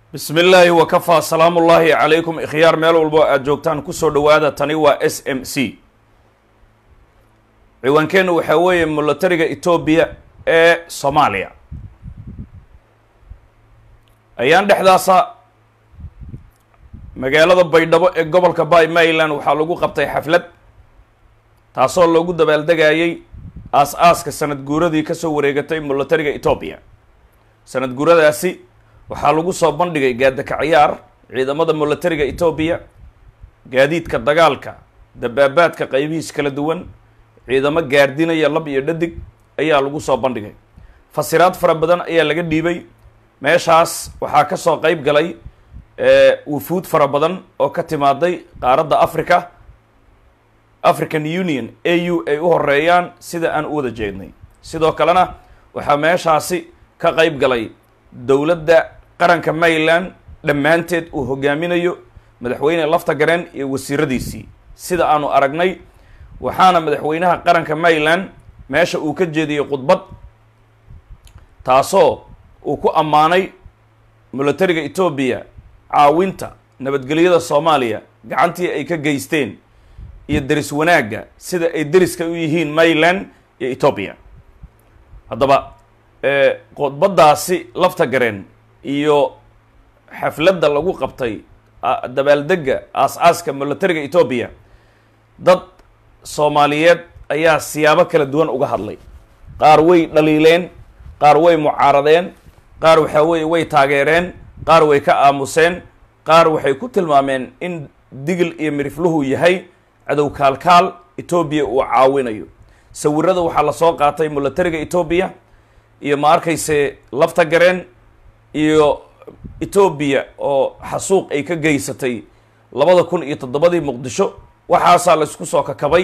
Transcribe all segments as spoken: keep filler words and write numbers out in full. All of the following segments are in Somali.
بسم الله وكفى سلام الله عليكم إخيار ميل والبو أجوكتان كسو دوادا تنوى اس ام سي عوان كانوا وحاوية ملترقة إتوبيا ee Soomaaliya ayaan dhexdaasa magaalada Baydhabo ee gobolka Baymaryland waxaa lagu qabtay xaflad taasoo lagu dabaaldegayay aas-aaska sanad guuradii ka soo wareegatay militariga Ethiopia sanad guuradaasi waxaa lagu soo bandhigay gaadaka ciyaar ciidamada militariga Ethiopia gaadiidka dagaalka dabaabaadka qaybihiisa kala duwan ciidamo gaardinaya lab iyo dhadig ayaa lagu soo bandhigay fasiraad fara badan ayaa laga dhiibay meeshaas waxaa ka soo qayb galay ee wufuud fara badan oo ka timaaday qaaradda Africa African Union A U ay u horeeyaan sida aan u wada jeednay sidoo kalena waxaa meeshaasi ka qayb galay dawladda qaranka Maryland dhamaanteed uu hogaaminayo madaxweyne lafta gareen iyo wasiiradiisii sida aanu aragnay waxaana madaxweynaha qaranka Maryland meesha uu ka jeediyay khudbad taasoo uu ku ammaanay militariga Ethiopia caawinta nabadgelyada Soomaaliya gacantii ay ka geysteen iyo daris wanaaga sida ay dariska u yihiin Maryland iyo Ethiopia haddaba ee khudbadaasi lafta gareen iyo xafladda lagu qabtay dabaaldega aas-aaska militariga Ethiopia dad Soomaaliyeed ayaa siyaabo kala duwan uga hadlay qaar way dhaliileen qaar way mucaaradeen qaar waxa way way taageereen qaar way ka aamuseen qaar waxay ku tilmaameen in digil iyo mirifluhu yahay cadow kaalkaal Ethiopia uu caawinayo sawirada waxa la soo qaatay militariga Ethiopia iyo ma arkayse lafta gareen iyo Ethiopia oo xasuuq ay ka geysatay labada kun iyo toddobadii Muqdisho waxaasa la isku soo kakabay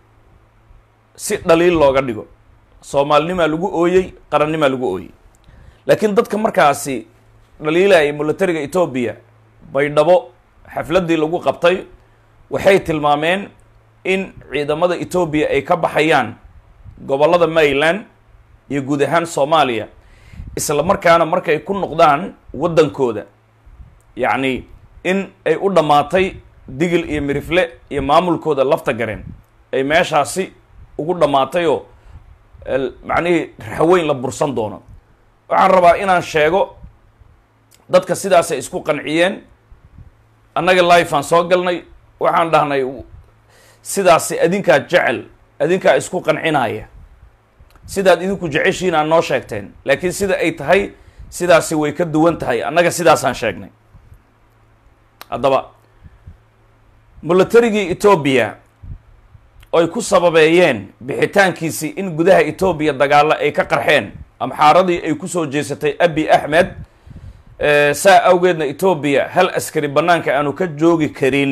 si dhaliil looga dhigo Soomaalnima lagu ooyay qarannima lagu ooyay laakiin dadka markaasi dhaliilay militariga Ethiopia Baydhabo xafladii lagu qabtay waxay tilmaameen in ciidamada Ethiopia ay ka baxayaan gobolada Maryland iyo guud ahaan Soomaaliya isla markaana markay ku noqdaan wadankooda yaani in ay u dhamaatay digil iyo mirifle iyo maamulkooda lafta gareen ay meeshaasi ugu dhamaatayo macnaheedu raxweyn la bursan doono waxaan rabaa inaan sheego dadka sidaas ay isku qanciyeen annaga live aan soo galnay waxaan dhahnay sidaas adinka jecel adinka isku qancinaya sidaad idinku jeceshiin aan noo sheegteen laakiin sida ay tahay sidaasi way ka duwan tahay annaga sidaas aan sheegnay haddaba militariga Ethiopia ay ku sababeeyeen bixitaankiisii in gudaha Ethiopia dagaal ay ka qarxeen amxaaradii ay ku soo jeesatay Abiy Ahmed ee saa awgeedna Ethiopia hal askari banaanka aanu ka joogi karin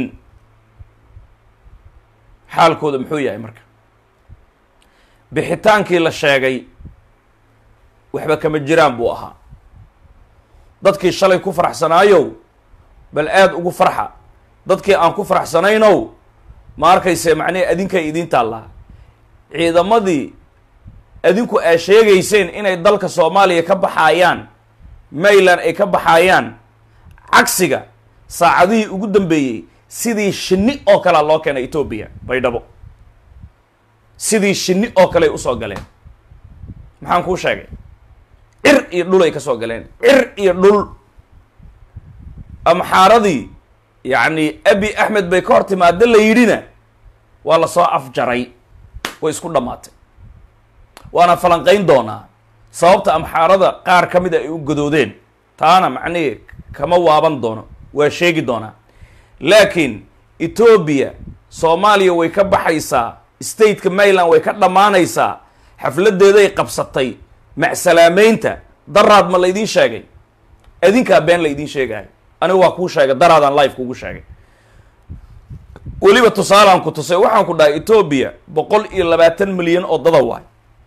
xaalkooda muxuu yahay marka bixitaankii la sheegay waxba kama jiraan buu ahaa dadkii shalay ku faraxsanaayo bal aad ugu farxa dadkii aan ku faraxsanayno ma arkayse macnaa adinka idin taala ciidamadii adinku ay sheegayseen inay dalka Soomaaliya ka baxayaan Maryland ay ka baxayaan cagsiga saacadihii ugu dambeeyay sidii shinni oo kala loo keenay Ethiopia Baydhabo sidii shinni oo kale u soo galeen maxaan ku sheegay ir iyo dhul ay ka soo galeen ir iyo dhul amxaaradii يعني أبي أحمد بيكورتي ما دل يدينا ولا صاف جري ويسكون دمات وأنا فلانقين دونا صوبت أم حارضة قار كمدة يوجدودين تانا معني كما وابن دونا وشيء دونا لكن إثيوبيا صوماليا ويكب حيسا ستيت كميلان ويكب مانيسا حفلة دي قبصتي مع سلامين تا ضرب ما ليدين شاقي أدين كابين ليدين شاقي أنا واقول شيء درا هذا لايف كوجو شيء ولي بتصال عن كتوسي وحنا كنا إثيوبيا بقول إلى باتن مليون أو ضواي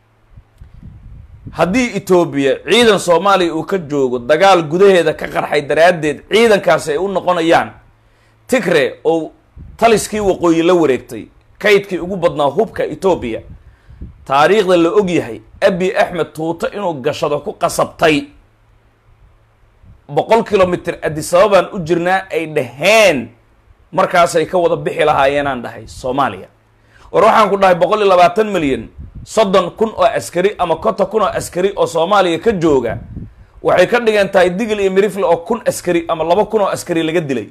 هدي إثيوبيا عيدا صومالي وكجوج الدجال جده هذا كقر حيدرادد عيدا كاسي ونقنا يان تكره أو تلسكي وقوي لوريكتي كيدكي أجو بدنا هوب كإثيوبيا تاريخ اللي أجيه أبي أحمد توت إنه قشده كو قصبتي boqol kilomitr Addis Ababaan u jirnaa ay dhaheen markaasay ka wada bixi lahaayeenaan dhahay Soomaaliya war waxaan ku dhahay boqol iyo labaatan milyan soddon kun oo askari ama konton kun oo askari oo Soomaaliya ka jooga waxay ka dhigan tahay Digil iyo Mirifle oo kun askari ama laba kun oo askari laga dilay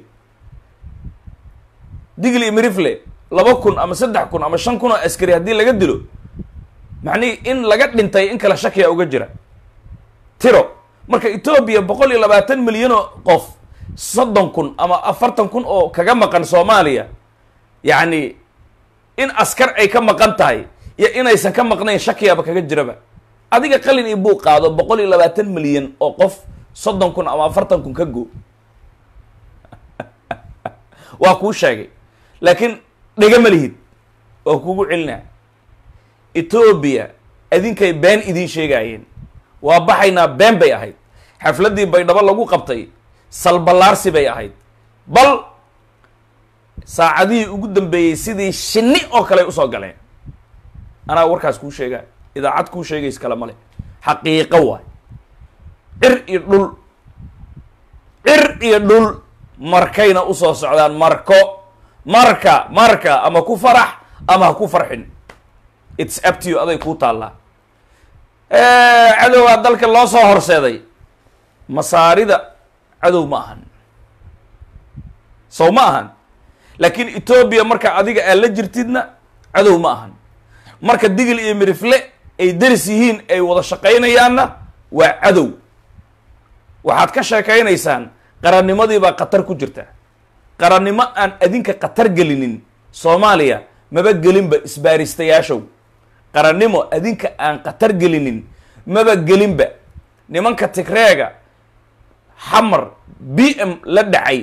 Digil iyo Mirifle laba kun ama saddex kun ama shan kun oo askari haddii laga dilo macni in laga dhintay in kala shakiya uga jira tiro marka Ethiopia boqol iyo labaatan milyan oo qof soddon kun ama afartan kun oo kaga maqan Soomaaliya yani in askar ay ka maqan tahay iyo inaysan ka maqnayn shakiyaba kaga jiraba adiga qalin iyo buuq qaado boqol iyo labaatan milyan oo qof soddon kun ama afartan kun ka go waa ku sheegay laakiin dhiga malihid oo kugu cilnaa Ethiopia adinkay been idin sheegayeen waa baxayna been bay ahayd xafladii baydhabo lagu qabtay salbalaarsi bay ahayd bal saacadii ugu dambeeyay sidii shinni oo kale u soo galeen ana warkaas ku sheegaa idaacad ku sheegays kala male xaqiiqo waay ir iyo dhul ir iyo dhul markayna u soo socdaan marko marka marka ama ku farax ama ku farxin it's up to you aday ku taala ee cadowga dalka loo soo horseeday masaarida cadow ma ahan soo ma ahan laakiin Ethiopia marka adiga aad la jirtidna cadow ma ahan marka Digil iyo Mirifle ay daris yihiin ay wada shaqaynayaanna waa cadow waxaad ka sheekaynaysaan qarannimadii baa qatar ku jirta qarannimo aan adinka qatar gelinin Soomaaliya maba gelinba isbaaristayaashow qarannimo adinka aan qatar gelinin maba gelinba nimanka Tigreega xamar B M la dhacay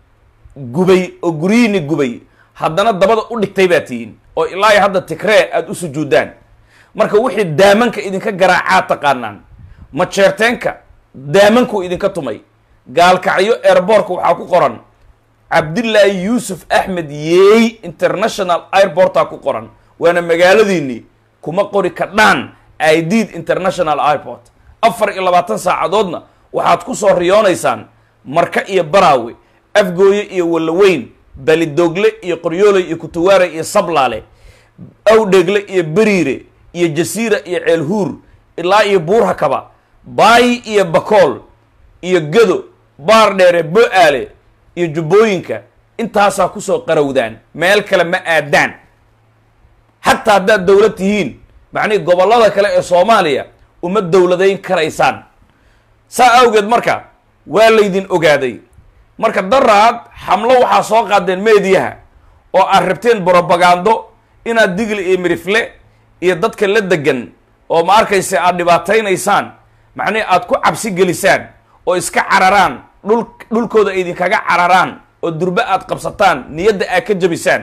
gubay oo guriini gubay haddana dabada u dhigtay baa tiin oo ilaa hadda Tigree aad u sujuudaan marka wixii daamanka idinka garaacaa taqaanaan ma jeerteenka daamanku idinka tumay gaalkacyo airportka waxaa ku qoran Abdullahi Yusuf Ahmed Yey International Airport ku qoran waana magaaladiini kuma qori ka dhaan Aidid International Airport afar iyo labaatan saacadoodna waxaad ku soo riyoonaysaan marka iyo baraawe afgooye iyo walaweyn balidogle iyo qoryoole iyo kutuwaare iyo sablaale awdhegle iyo bariire iyo jasiira iyo ceelhuur ilaa iyo buurha kaba baay iyo bakool iyo gado baar dheere bo-aale iyo jubbooyinka intaasaa kusoo qarawdaan meel kale ma aadaan xataa haddaad dowlad tihiin macnihi gobollada kale ee Soomaaliya uma dowladayn karaysaan saa awgeed marka waa laydin ogaaday marka daraad xamlo waxaa soo qaadeen meediyaha oo aad rabteen propagando inaad Digil iyo Mirifle iyo dadka la degan oo ma arkaysa aad dhibaataynaysaan macni aad ku cabsi gelisaan oo iska cararaan dhul dhulkooda idin kaga cararaan oo durba aad qabsataan niyadda aad ka jabisaan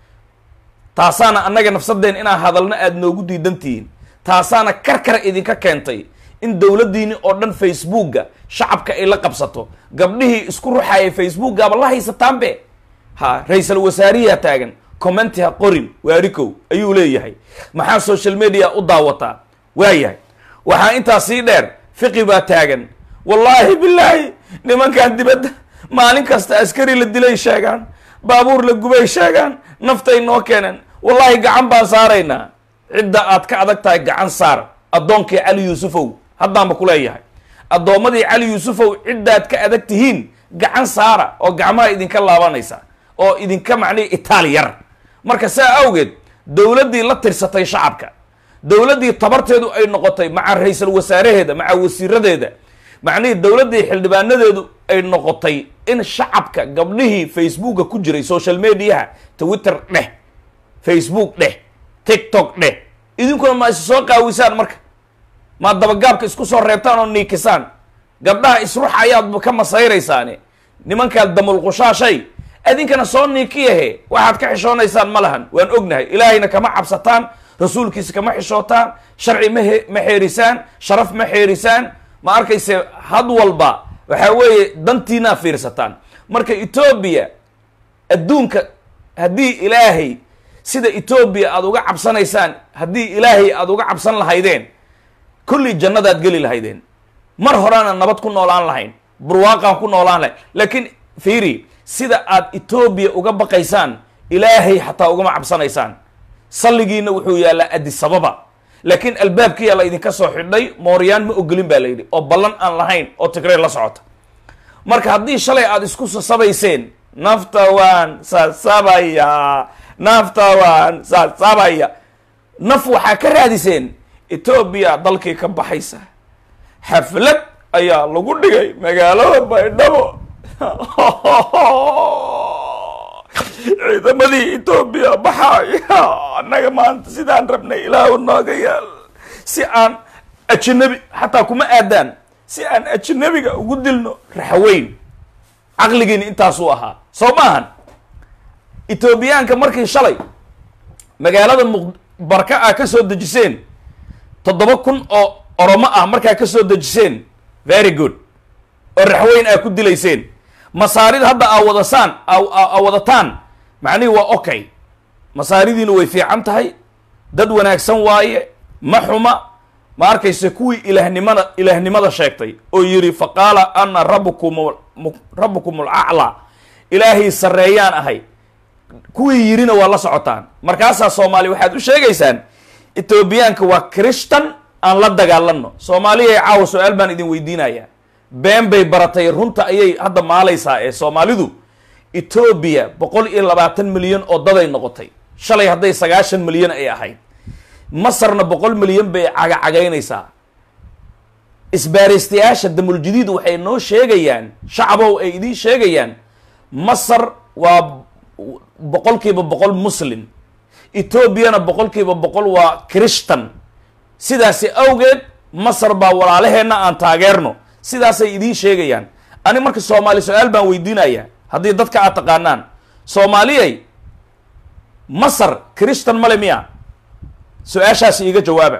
taasaana annaga nafsadeen inaan hadalna aad noogu diidantihiin taasaana karkar idinka keentay in dowladdiini oo dhan Facebooka shacabka ay la qabsato gabdhihii isku ruxayay Facebooka ba la haysataan be ha ra'iisul wasaariyaha taagan comment ha qorin waarikow ayuu leeyahay maxaa social media u daawata waayahay waxa inta sii dheer fiqi baa taagan wallahi billahi nimankan dibadda maalin kasta askari la dilay sheegan baabuur la gubay sheegan naftay noo keenan wallahi gacan baan saarayna cidda aad ka adag tahay gacan saar addoonkii Cali Yuusufow haddaan ba ku leeyahay addoomadii Cali Yuusufow ciddaad ka adag tihiin gacan saara oo gacmaha idinka laabanaysa oo idinka macnii Itaaliyar marka saa awgeed dowladdii la tirsatay shacabka dowladdii tabarteedu ay noqotay maca ra'iisul wasaaraheeda maca wasiiradeeda macnii dowladdii xildhibaanadeedu ay noqotay in shacabka gabdhihii Facebooka ku jiray social media Twitter dheh Facebook dheh TikTok dheh idinkuna ma soo qaawisaan marka ma dabagaabka isku soo reebtaan oo niikisaan gabdhaha isruux ayaad ka masayraysaane nimanka damul qushaashay adinkana soo niikiyahe waxaad ka xishoonaysaan malahan waan ognahay ilaahayna kama cabsataan rasuulkiisa kama xishootaan sharci ma xeerisaan sharaf ma xeerisaan ma arkayse had walba waxa weeye dantiina fiirsataan marka Ethiopia adduunka haddii ilaahay sida Ethiopia aad uga cabsanaysaan haddii ilaahay aad uga cabsan lahaydeen kulli jannadaad geli lahaydeen mar horana nabad ku noolaan lahayn برواقا كنا ولا لا لكن فيري سيدا آد إثيوبيا uga baqaysaan ilaahay xataa uga macabsanaysaan salligiina wuxuu yaala adi sababa laakiin albaabkii la idin ka soo xidhay mooriyaan ma ogolin baa leeyay oo ballan aan lahayn oo Tigray la socota marka haddii shalay aad isku sabayseen nafta waan sabaya nafta waan sabaya naf waxa ka raadiseen Ethiopia dalkii ka baxaysa xaflad ayaa lagu dhigay magaalada Baydhabo ciidamadii Ethiopia baxaya annaga maanta sidaan rabnay ilaahu nooga yaal si aan ajnabi hatta kuma aadaan si aan ajnabiga ugu dilno raxweyn aqligiina intaas uu ahaa soo maahan Ethiopiaanka markii shalay magaalada barka ah ka soo dejiseen toddoba kun oo oromo ah markaa ka soo dejiseen very good oo raxweyn ay ku dilayseen masaarida hadda aa wadasaan aa wadataan macni waa okay masaaridiina way fiican tahay dad wanaagsan waaye ma xuma ma arkayse kuwii ilaahnimada ilaahnimada sheegtay oo yiri faqala anna rabbukum rabbukum al-a'la ilaahi sareeyaan ahay kuwii yirina waa la socotaan markaasa Soomaali waxaad u sheegaysaan Ethiopiaanka waa Christian aan la dagaalano Soomaaliya caaw su'aal baan idin weydiinaya been bay baratay runta ayay hadda maalaysaa ee Soomaalidu Ethiopia boqol iyo labaatan milyan oo daday noqotay shalay hadday sagaashan milyan ay ahayd Masarna boqol milyan bay caga cagaynaysaa isbaaristayaasha damul jadiid waxay noo sheegayaan shacabow ay idin sheegayaan Masar waa boqolkiiba boqol muslim Ethiopiana boqolkiiba boqol waa Christian sidaasi awgeed Masar baa walaalaheena aan taageerno sidaasay idin sheegayaan ani marka Soomaali su'aal baan weydiinaya haddii dadka aad taqaanaan Soomaaliyay Masar Christian male miya su'aashaas iiga jawaaba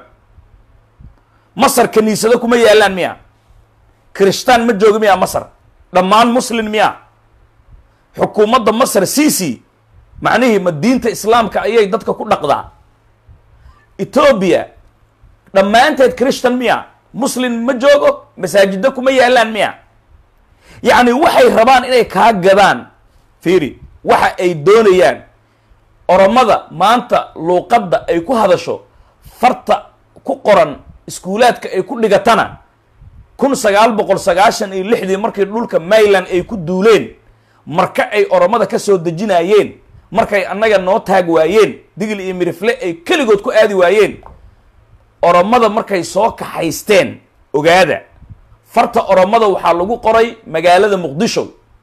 Masar kaniisada kuma yaalaan miya Christian ma joogo miya Masar dhammaan muslim miya xukuumadda Masar Sisi macnaheedu ma diinta islaamka ayay dadka ku dhaqdaa Ethiopia dhammaanteed Christian miya muslim ma joogo masaajidda kuma yaalaan miya yani waxay rabaan inay ka gadaan fiiri waxa ay doonayaan oromada maanta luuqadda ay ku hadasho farta ku qoran iskuulaadka ay ku dhigatana kun sagaal boqol sagaashan iyo lixdii markii dhulka Mainland ay ku duuleen marka ay oromada ka soo dejinayeen markay annaga noo taag waayeen digil iyo mirifle ay kaligood ku aadi waayeen oromada markay soo kaxaysteen ogaada farta oromada waxaa lagu qoray magaalada Muqdisho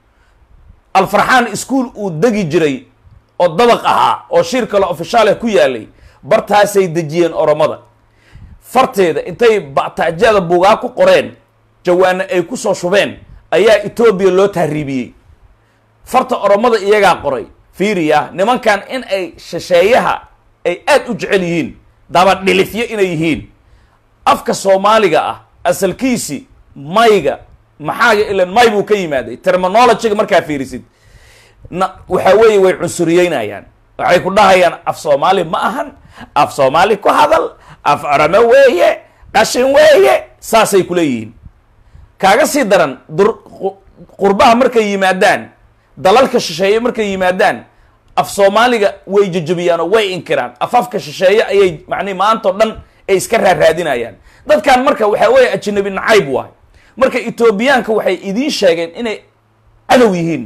Al-Farxaan school uu dagi jiray oo dabaq ahaa oo shir kale official ku yaalay bartaasay dejiyeen oromada farteeda intay bactaajada buugaa ku qoreen jawaana ay ku soo shubeen ayaa Ethiopia loo tahriibiyay farta oromada iyaga qoray fiiriya nimankan in ay shisheeyaha ay aad u jecel yihiin daba dhilifyo inay yihiin afka Soomaaliga ah asalkiisi mayga maxaaga ilan may buu ka yimaaday terminology markaa fiirisid waxa weeye way cunsuriyeenayaan waxay ku dhahayaan af Soomaali ma ahan af Soomaali ku hadal af Arame weeye qashin weeye saasay ku leeyihiin kaaga sii daran qurbaha markay yimaadaan dalalka shisheeye markay yimaadaan af Soomaaliga way jajabiyaan oo way inkiraan afafka shisheeye ayay macni maanta dhan ay iska raadinayaan dadkan marka waxa weeye ajnabi nacayb waay marka Ethiopiaanka waxay idin sheegeen inay cadow yihiin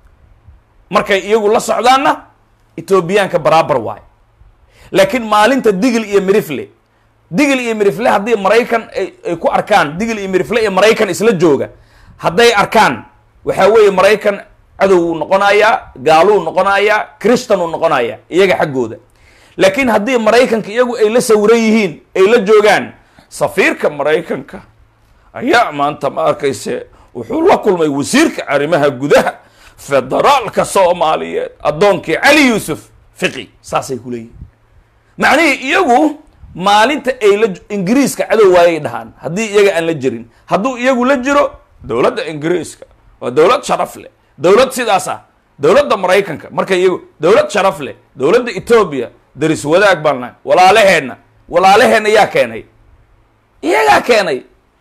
markay iyagu la socdaana Ethiopiaanka barabar waay laakiin maalinta digil iyo mirifle digil iyo mirifle haddii Mareykan ay ku arkaan digil iyo mirifle iyo Mareykan isla jooga hadday arkaan waxa weeye Mareykan cadow noqonaya gaalo noqonaya Christian noqonaya iyaga xaggooda laakiin haddii Mareykanka iyagu ay la sawiran yihiin ay la joogaan safiirka Mareykanka ayaa maanta ma arkayse wuxuu la kulmay wasiirka arrimaha gudaha federaalka Soomaaliyeed adoonkii Ali Yusuf Fiqi saasay ku leeyihiin macnaheedu iyagu maalinta ay la Ingiriiska cadow waayay dhahan haddii iyaga aan la jirin hadduu iyagu la jiro dawladda Ingiriiska waa dawlad sharaf leh dawlad sidaas ah dawladda Mareykanka markay iyagu dawlad sharaf leh dawladda Ethiopia daris wadaag balna walaalaheena walaalaheena yaa keenay iyaga keenay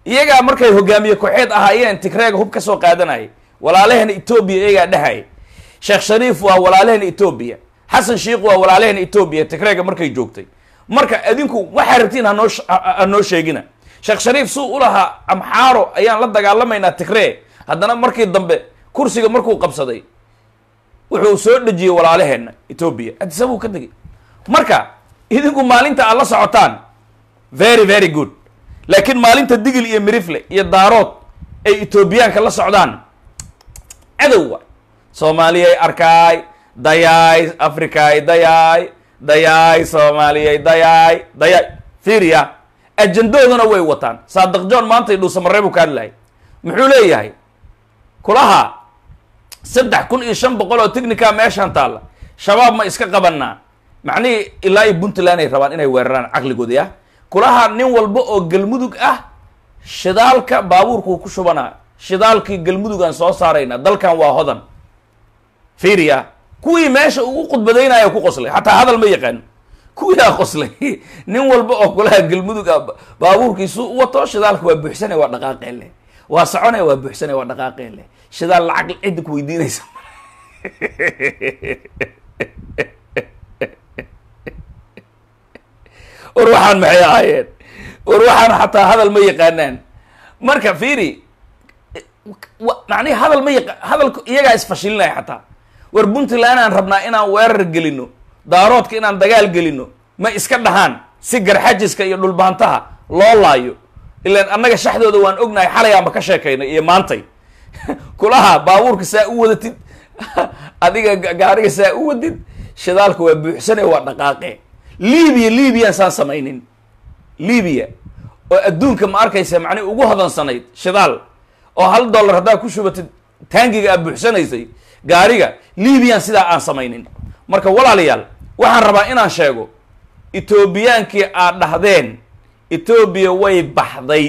iyagaa markay hogaamiye kooxeed ahaayeen tigreega hub ka soo qaadanayay walaalahena etoobiya iyagaa dhahay sheekh shariif waa walaalahena etoobiya xasan sheikh waa walaalahena etoobiya tigreega markay joogtay marka adinku waxaa rabtiin hanoo hanoo sheegina sheekh shariif suu u lahaa amxaaro ayaan la dagaalamaynaa tigree haddana markii dambe kursiga markuu qabsaday wuxuu soo dhejiyey walaalaheenna etoobiya adisabuu ka tegay marka idinku maalinta aad la socotaan very very good laakiin maalinta digil iyo mirifle iyo daarood ay etoobiyaanka la socdaan cadowwa soomaaliyay arkaay dayaay afrikaay dayaay dayaay soomaaliyay dayaay dayaay fiiriya ajandoodana way wataan saadiq john maantay dhuusamareebuu ka hadlahay muxuu leeyahay kulaha saddex kun iyo shan boqol oo technica meeshaan taalla shabaab ma iska qabanaa macnihii ilaa iyo puntland ay rabaan inay weeraraan caqligooda ah kulaha nin walba oo galmudug ah shidaalka baabuurkuu ku shubanaa shidaalkii galmudug aan soo saarayna dalkan waa hodan fiiriya kuwii meesha uu u khudbadaynaya ku qoslay xataa hadal ma yaqaan kuwiyaa qoslay nin walba oo kulaha galmudug ah baabuurkiisu u wato shidaalka waa buuxsanay waa dhaqaaqeen leh waa soconay waa buuxsanay waa dhaqaaqeen leh shidaal lacag cidda ku weydiinaysa war waxaan maxay ahaayeen war waxaan xataa hadal ma yaqaanaan marka fiiri macnihi hadal ma yaqa hadalku iyagaa isfashilinaya xataa war puntland aan rabnaa inaan weerar gelino daaroodka inaan dagaal gelino ma iska dhahaan si garxajiska iyo dhulbaantaha loo laayo ilaan annaga shaxdooda waan ognahay xalay aanba ka sheekaynay iyo maantay kulaha baabuurka saa u wadatid adiga gaariga saa u wadid shidaalka waa buuxsane waa dhaqaaqe libiya libiyan saan samaynin libiya oo adduunka ma arkaysa macnihi ugu hodansanayd shidaal oo hal dollar haddaa ku shubatid taangiga aad buuxsanaysay gaariga libiyan sidaa aan samaynin marka walaalayaal waxaan rabaa inaan sheego etoobiyaankii aad dhahdeen etoobiya way baxday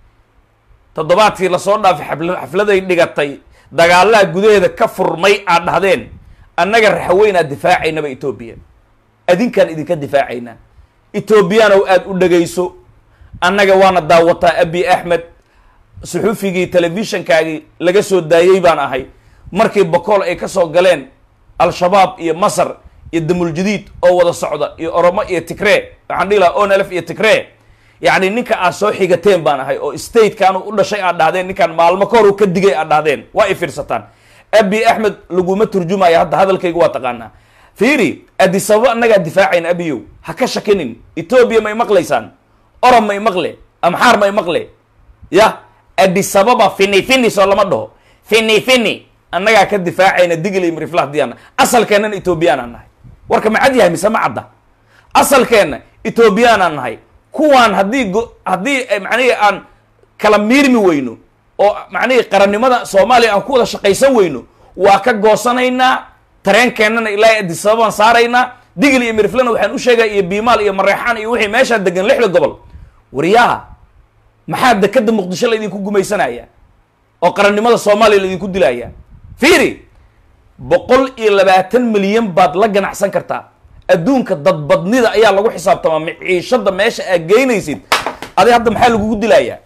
toddobaadkii lasoo dhaafay xafladay dhigatay dagaalaha gudaheeda ka furmay aad dhahdeen annaga raxweynaa difaacaynaba etoobiya adinkaan idinka difaacaynaa etoobiyanow aad u dhegayso annaga waana daawataa abi axmed suxufigii telefishankaagii laga soo daayey baan ahay markii bokool ay ka soo galeen al-shabaab iyo masar iyo damuljadiid oo wada socda iyo oromo iyo tigree waxaan dhihi lahaa onlf iyo tigree yacni ninka aad soo xigateen baan ahay oo statekaanu u dhashay aad dhahdeen ninkaan maalmo ka horu ka digay aad dhahdeen waa i fiirsataan abi axmed laguma turjumaya hadda hadalkayga waa taqaanaa fiiri adisababa annagaa difaacayna abiyow ha ka shakinin etoobiya may maqlaysaan orom may maqle amxaar may maqle ya adisababa fini fini soo lama dhaho fini fini annagaa ka difaacayna digil iyo miriflah diyaana asalkeennan etoobiyaan aan nahay warka ma cad yahay mise ma cadda asalkeenna etoobiyaan aan nahay kuwaan haddii go haddii macnihii aan kala miirmi weyno oo macnihii qarannimada soomaaliya aan ku wada shaqaysan weyno waa ka goosanaynaa tareenkeennana ilaa adisababaan saaraynaa digil iyo miriflana waxaan u sheegaya iyo biimaal iyo mareexaan iyo wixii meeshaa degan lixda gobol waryaha maxaa dekada muqdisho laydinku gumaysanaya oo qarannimada soomaaliya laydinku dilaya fiiri boqol iyo labaatan milyan baad la ganacsan kartaa adduunka dadbadnida ayaa lagu xisaabtamaa maciishada meesha aad geynaysid adi hadda maxaa lagugu dilayaa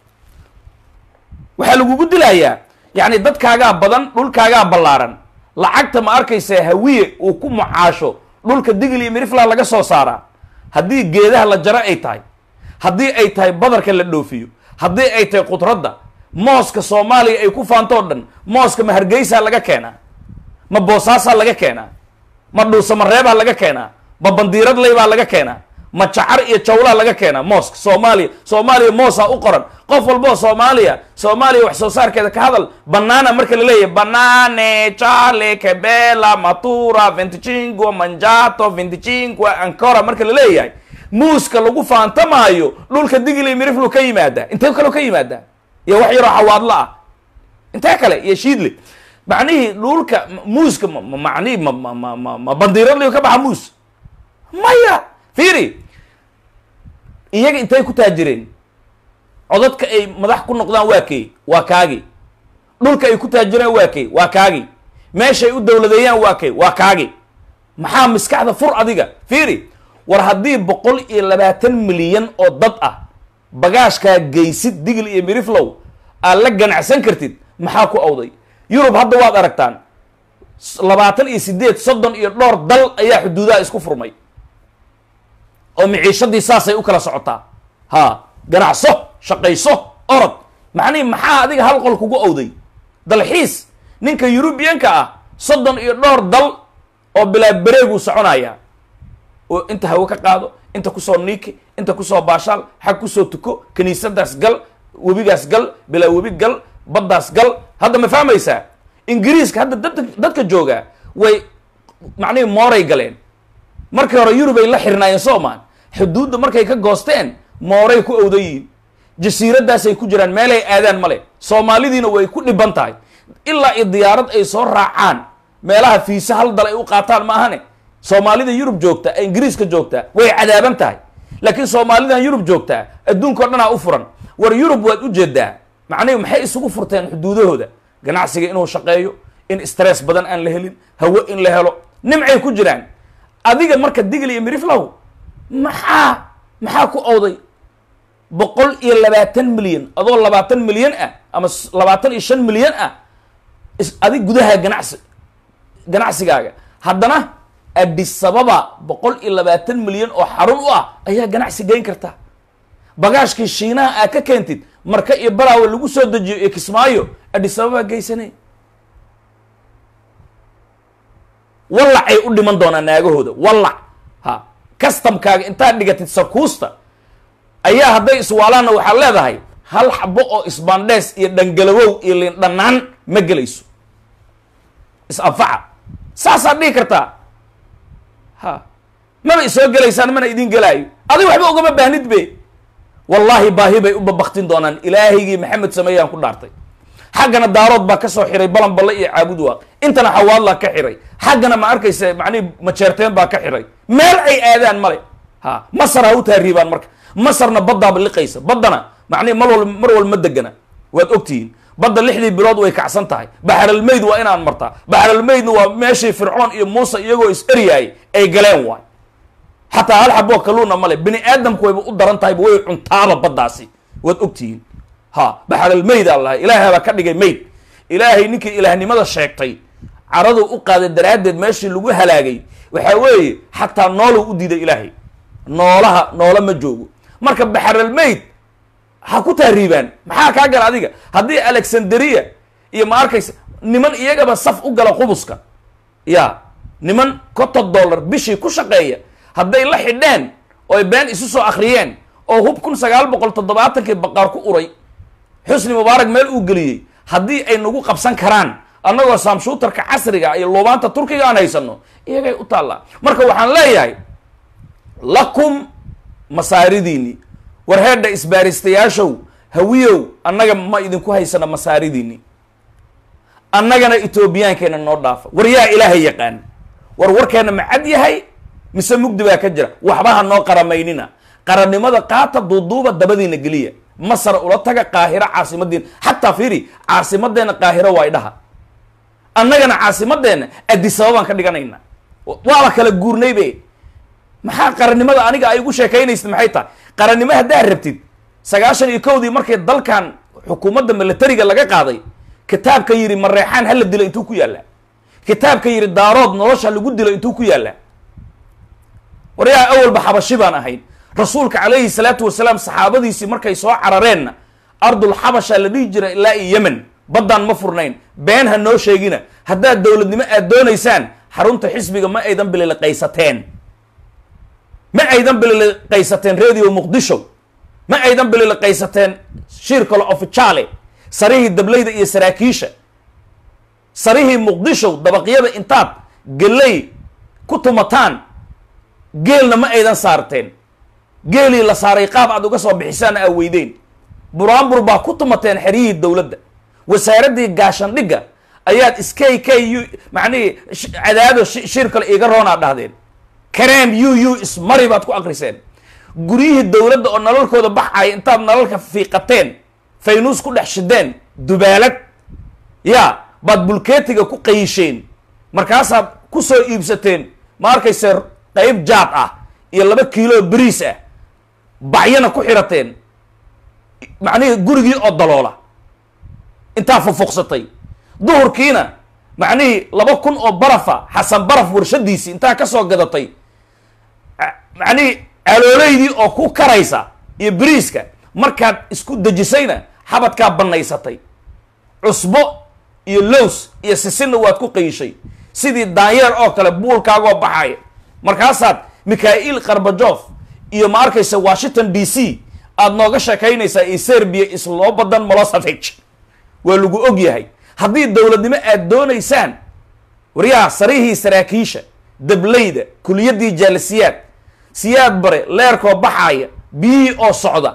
waxaa lagugu dilayaa yacni dadkaagaa badan dhulkaagaa ballaaran lacagta ma arkaysa hawiye uu ku mucaasho dhulka digil iyo mirifla laga soo saaraa haddii geedaha la jaro ay tahay haddii ay tahay badarka la dhoofiyo haddii ay tahay khudradda mooska soomaaliya ay ku faantoo dhan mooska ma hargeysaa laga keenaa ma boosaasaa laga keenaa ma dhuusamareebaa laga keenaa ma bandiiradley baa laga keenaa ma jacar iyo jawlaa laga keenaa mooska soomaaliya soomaaliya moosaa u qoran qof walboo soomaaliya soomaaliya wax soo saarkeeda ka hadal banaana marka la leeyahay banane chale kebela matura venticingo manjato venticingo ancora marka la leeyahay muuska lagu faantamaayo dhulka digil iyo miriflu ka yimaadaa intee kaloo ka yimaadaa iyo wax yaroo xawaadla ah intee kale iyo shiidle macnihii dhulka muuska macnihi ma ma ma ma ma bandiiradlayo ka baxa muus maya fiiri iyaga intay ku taajireen codadka ay madax ku noqdaan waa kay waa kaagi dhulka ay ku taajireen waa kay waa kaagi meeshay u dowladeeyaan waa kay waa kaagi maxaa maskaxda fur adiga fiiri war haddii boqol iyo labaatan milyan oo dad ah bagaashkaa geysid digil iyo miriflow aad la ganacsan kartid maxaa ku awday yurub hadda waad aragtaan labaatan iyo sideed soddon iyo dhowr dal ayaa xuduudaha isku furmay oo miciishadii saasay u kala socotaa ha ganacso shaqayso orod macnihi maxaa adiga hal qol kugu awday dalxiis ninka yurubiyanka ah soddon iyo dhowr dal oo bilaa bareeguu soconaya oo inta hawo ka qaado inta kusoo niiki inta kusoo baashaal xag kusoo tuko kaniisadaas gal webigaas gal bilaa webi gal baddaas gal hadda ma fahmaysaa ingiriiska hadda dadka dadka jooga way macnihi mooray galeen markii hore yurub ay la xirnaayeen soomaan xuduudda markay ka goosteen mooray ku awdayiin jasiiradaasay ku jiraan meelay aadaan male soomaalidiina way ku dhiban tahay ilaa iyo diyaarad ay soo raacaan meelaha fiisa hal dal ay u qaataan ma ahane soomaalida yurub joogta ee ingiriiska joogta way cadaaban tahay laakiin soomaalidan yurub joogtaa adduunka o dhanaa u furan war yurub waad u jeedaa macnihi maxay isugu furteen xuduudahooda ganacsiga inuu shaqeeyo in stress badan aan la helin hawo in la helo nimcay ku jiraan adiga marka digil iyo miriflow maxaa maxaa ku awday boqol iyo labaatan milyan adoo labaatan milyan ah ama labaatan iyo shan milyan ah adig gudaha ganacsi ganacsigaaga haddana Addis Ababa boqol iyo labaatan milyan oo xarun u ah ayaa ganacsi geyn karta bagaashkii shiinaha aa ka keentid marka iyo baraawe lagu soo dejiyo iyo kismaayo Addis Ababa geysanay wallac ay u dhiman doonaan naagahooda wallac ha customkaaga intaad dhigatid sakuusta ayaa hadday iswaalaanna waxaad leedahay hal xabo oo isbaandhees iyo dhangalawow iyo liindhanaan ma gelayso is-anfaca saasaad dhihi kartaa ha maba isoo gelaysaan mana idin gelaayo adig waxba ugama baahnid be wallaahi baahi bay u babaktin doonaan ilaahigii maxamed sameeyaan ku dhaartay xaggana daarood baa ka soo xiray balan balle iyo caabud waaq intana xawaadlaa ka xiray xaggana ma arkaysa macnihi majeerteen baa ka xiray meel ay aadaan male ha masar ha u taariibaan marka masarna baddaaba liqaysa baddana macnihi mar wal mar wal ma degana waad ogtihiin badda lixdii bilood way kacsan tahay baxralmayd waa inaan martaa baxralmaydna waa meeshii fircoon iyo muuse iyagoo is eryaayay ay galeen waay xataa hal xaboo kaluuna male bini aadamku wayba u daran tahayba way cuntaaba baddaasi waad ogtihiin ha baxralmayd aa lahay ilaahay baa ka dhigay mayd ilaahay ninkii ilaahnimada sheegtay caraduu u qaaday daraaddeed meeshii lagu halaagay waxaa weeye xataa nooluu u diiday ilaahay noolaha noola ma joogo marka baxralmayd ha ku taariibaan maxaa kaa gala adiga haddii alexandria iyo ma arkaysa niman iyagaba saf u gala qubuska ya niman konton dollar bishii ku shaqeeya hadday la xidheen ooy been isu soo akhriyeen oo hub kun sagaal boqol toddobaatankii baqaar ku uray xusni mubaarak meel uu geliyey haddii ay nagu qabsan karaan annagoo saamshuutarka casriga iyo luubaanta turkiga aan haysano iyagay u taallaa marka waxaan leeyahay lakum masaaridiini war heedha isbaaristayaashow hawiyow annaga ma idinku haysana masaaridiini annagana etoobiyaankeena noo dhaafa war yaa ilaahay yaqaan war warkeena ma cad yahay mise mugdi baa ka jira waxba ha noo qaramaynina qarannimada qaata duuduuba dabadiina geliya masar ula taga qaahiro caasimadeena xataa fiiri caasimadeena qaahiro waa idhaha annagana caasimadeena Addis Ababa baan ka dhiganayna waaba kala guurnaybe maxaa qarannimada aniga ay ugu sheekaynaysid maxay tahay qarannimo haddaad rabtid sagaashan iyo kowdii markay dalkan xukuumadda milatariga laga qaaday kitaabka yidhi mareexaan hala dilo intuu ku yaallaa kitaabka yidhi daarood nolosha lagu dilo intuu ku yaallaa waryaa awalba xabashi baan ahayn rasuulka calayhi salaatu wasalaam saxaabadiisii markay soo carareenna ardul xabasha la dhihi jira ilaa iyo yemen baddaan ma furnayn been ha noo sheegina haddaad dowladnimo aad doonaysaan xarunta xisbiga ma aydan bililiqaysateen ma aydan bililiqaysateen radio muqdisho ma aydan bililiqaysateen shirkalo officiale sarihii dablayda iyo saraakiisha sarihii muqdisho dabaqyada intaad gelay ku tumataan geelna ma aydan saarteen geelii la saaray qaab aad uga soo bixisaan aa weydeen buraanbur baa ku tumateen xeryihii dowladda wasaaraddii gaashandhigga ayaad iskay kay macnihii cadaado shirkale iga roonaa dhahdeen kareem u u ismari baad ku akriseen guryihii dowladda oo nalalkooda baxaya intaad nalalka fiiqateen faynuus ku dhex shideen dubaalad ya baad bulkeetiga ku qayisheen markaasaad ku soo iibsateen ma arkayse qayb jaad ah iyo laba kiilo bariis ah bacyana ku xirateen معني قرقي أو ضلولة انت ففقستي ظهر كينا معني لما كن أو برفة حسن برف ورشديسي انت كسو قدطي معني ألوليدي أو كو كرايسا يبريسكا مركاد اسكو دجسينا حبت كاب بنايستي عصبو يلوس يسسن واتكو قيشي سيدي داير أو كلا بول كاغو بحاي مركاسات ميكائيل قربجوف iyo ma arkaysa Washington D C aad nooga sheekaynaysaa ee Serbia islo badan Milosevic waa lagu og yahay hadii dawladnimo aad doonaysaan wariyaha sarihi saraakiisha dableyda kuliyadii jaalisiyaad siyaad bare leerko baxaya bii oo socda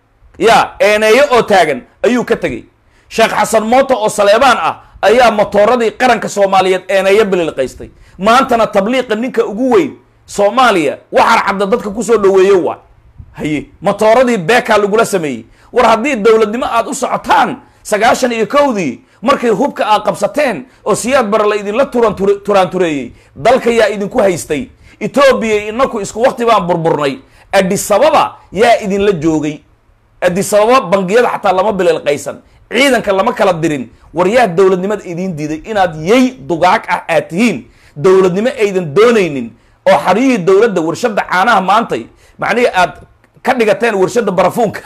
ya eeneeyo oo taagan ayuu ka tagay Sheekh Xasan Mooto oo Saleebaan ah ayaa motooradii qaranka Soomaaliyeed eeneeyo bililqaystay maantana tabliiqa ninka ugu weyn Soomaaliya waxa cadda dadka ku soo dhaweeyo waa haye motooradii beeka lagu la sameeyay war hadii dawladnimo aad u socotaan sagaashan iyo kowdii markay hubka aad qabsateen oo siyaad bar la idin la turan turan tureeyay dalka yaa idin ku haystay Ethiopia inaku isku waqti baan burburnay Addis Ababa yaa idin la joogay Addis Ababa bangiyada xataa lama bilal qaysan ciidanka lama kala dirin war yaa dawladnimada idin diiday inaad yey dugaag ah aatihiin dawladnimo aydan doonaynin oo xariyi dawladda warshada caanaha maantay macni aad ka dhigateen warshada barafuunka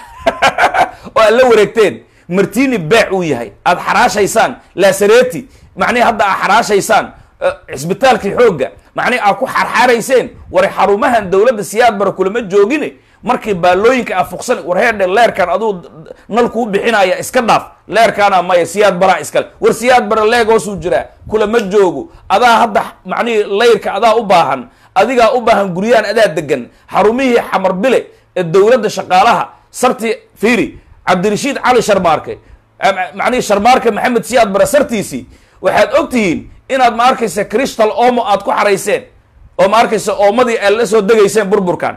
oo la wareegteen martini baac uu yahay aad xaraashaysaan la sareeti macni hadda aad xaraashaysaan isbitaalkii xooga macni aad ku xarxaarayseen war xarumahan dawladda siyaad bar kulama joogine markii baalooyinka afuqsan war heedhe leerkan aduu nalku bixinaya iska dhaaf leerkana ma siyaad bara iska war siyaad bara leego soo jira kulama joogo adaa hadda macni leerka adaa u baahan adiga u baahan guriyaan adaa degan xarumihii xamar bile ee dawladda shaqaalaha sarti fiiri Cabdirashiid Cali Sharmaarke macni Sharmaarke Maxamed Siyaad bara sartiisi waxaad ogtihiin inaad ma arkaysa crystal omo aad ku xareyseen oo ma arkaysa oomadii ay la soo degayseen burburkan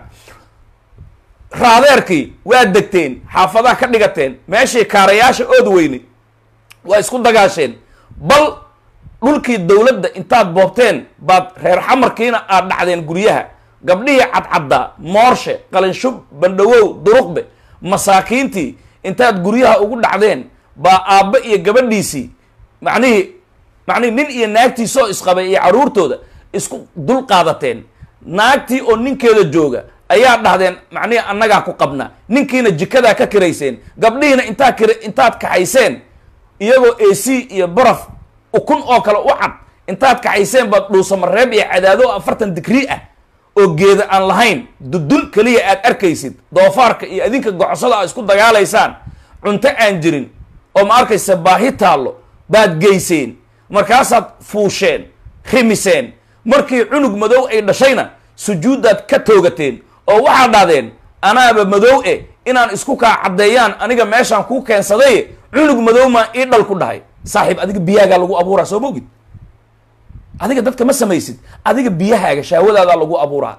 raadeerkii waa degteen xaafadaha ka dhigateen meeshii kaarayaasha ood weyni waa isku dagaasheen bal dhulkii dawladda intaad boobteen baad reer xamarkiina aad dhacdeen guryaha gabdhihii cadcadda moorshe qalinshub bandhawow duruqbe masaakiintii intaad guryaha ugu dhacdeen baa aabba iyo gabadhiisii macnihi macnihi nin iyo naagtiisoo isqabay iyo caruurtooda isku dul qaadateen naagtii oo ninkeeda jooga ayaa dhahdeen macnihi annagaa ku qabna ninkiina jikadaa ka kirayseen gabdhihiina intaa kira intaad kaxayseen iyagoo A C iyo baraf ukun oo kale u cad intaad kaxayseen baad dhuusamareeb iyo cadaado afartan digrii ah oo geeda aan lahayn dudul kaliya aad arkaysid doofaarka iyo adinka gocosada isku dagaalaysaan cunto aan jirin oo ma arkaysa baahi taalo baad geyseen markaasaad fuusheen khimiseen markii cunug madow ay dhashayna sujuudaad ka toogateen oo waxaa dhaadeen anaaba madow eh inaan isku kaa caddeeyaan aniga meeshaan kuu keensaday cunug madow ma ii dhal ku dhahay saaxiib adiga biyaagaa lagu abuuraa soo moogid adiga dadka ma samaysid adiga biyahaaga shaawadaada lagu abuuraa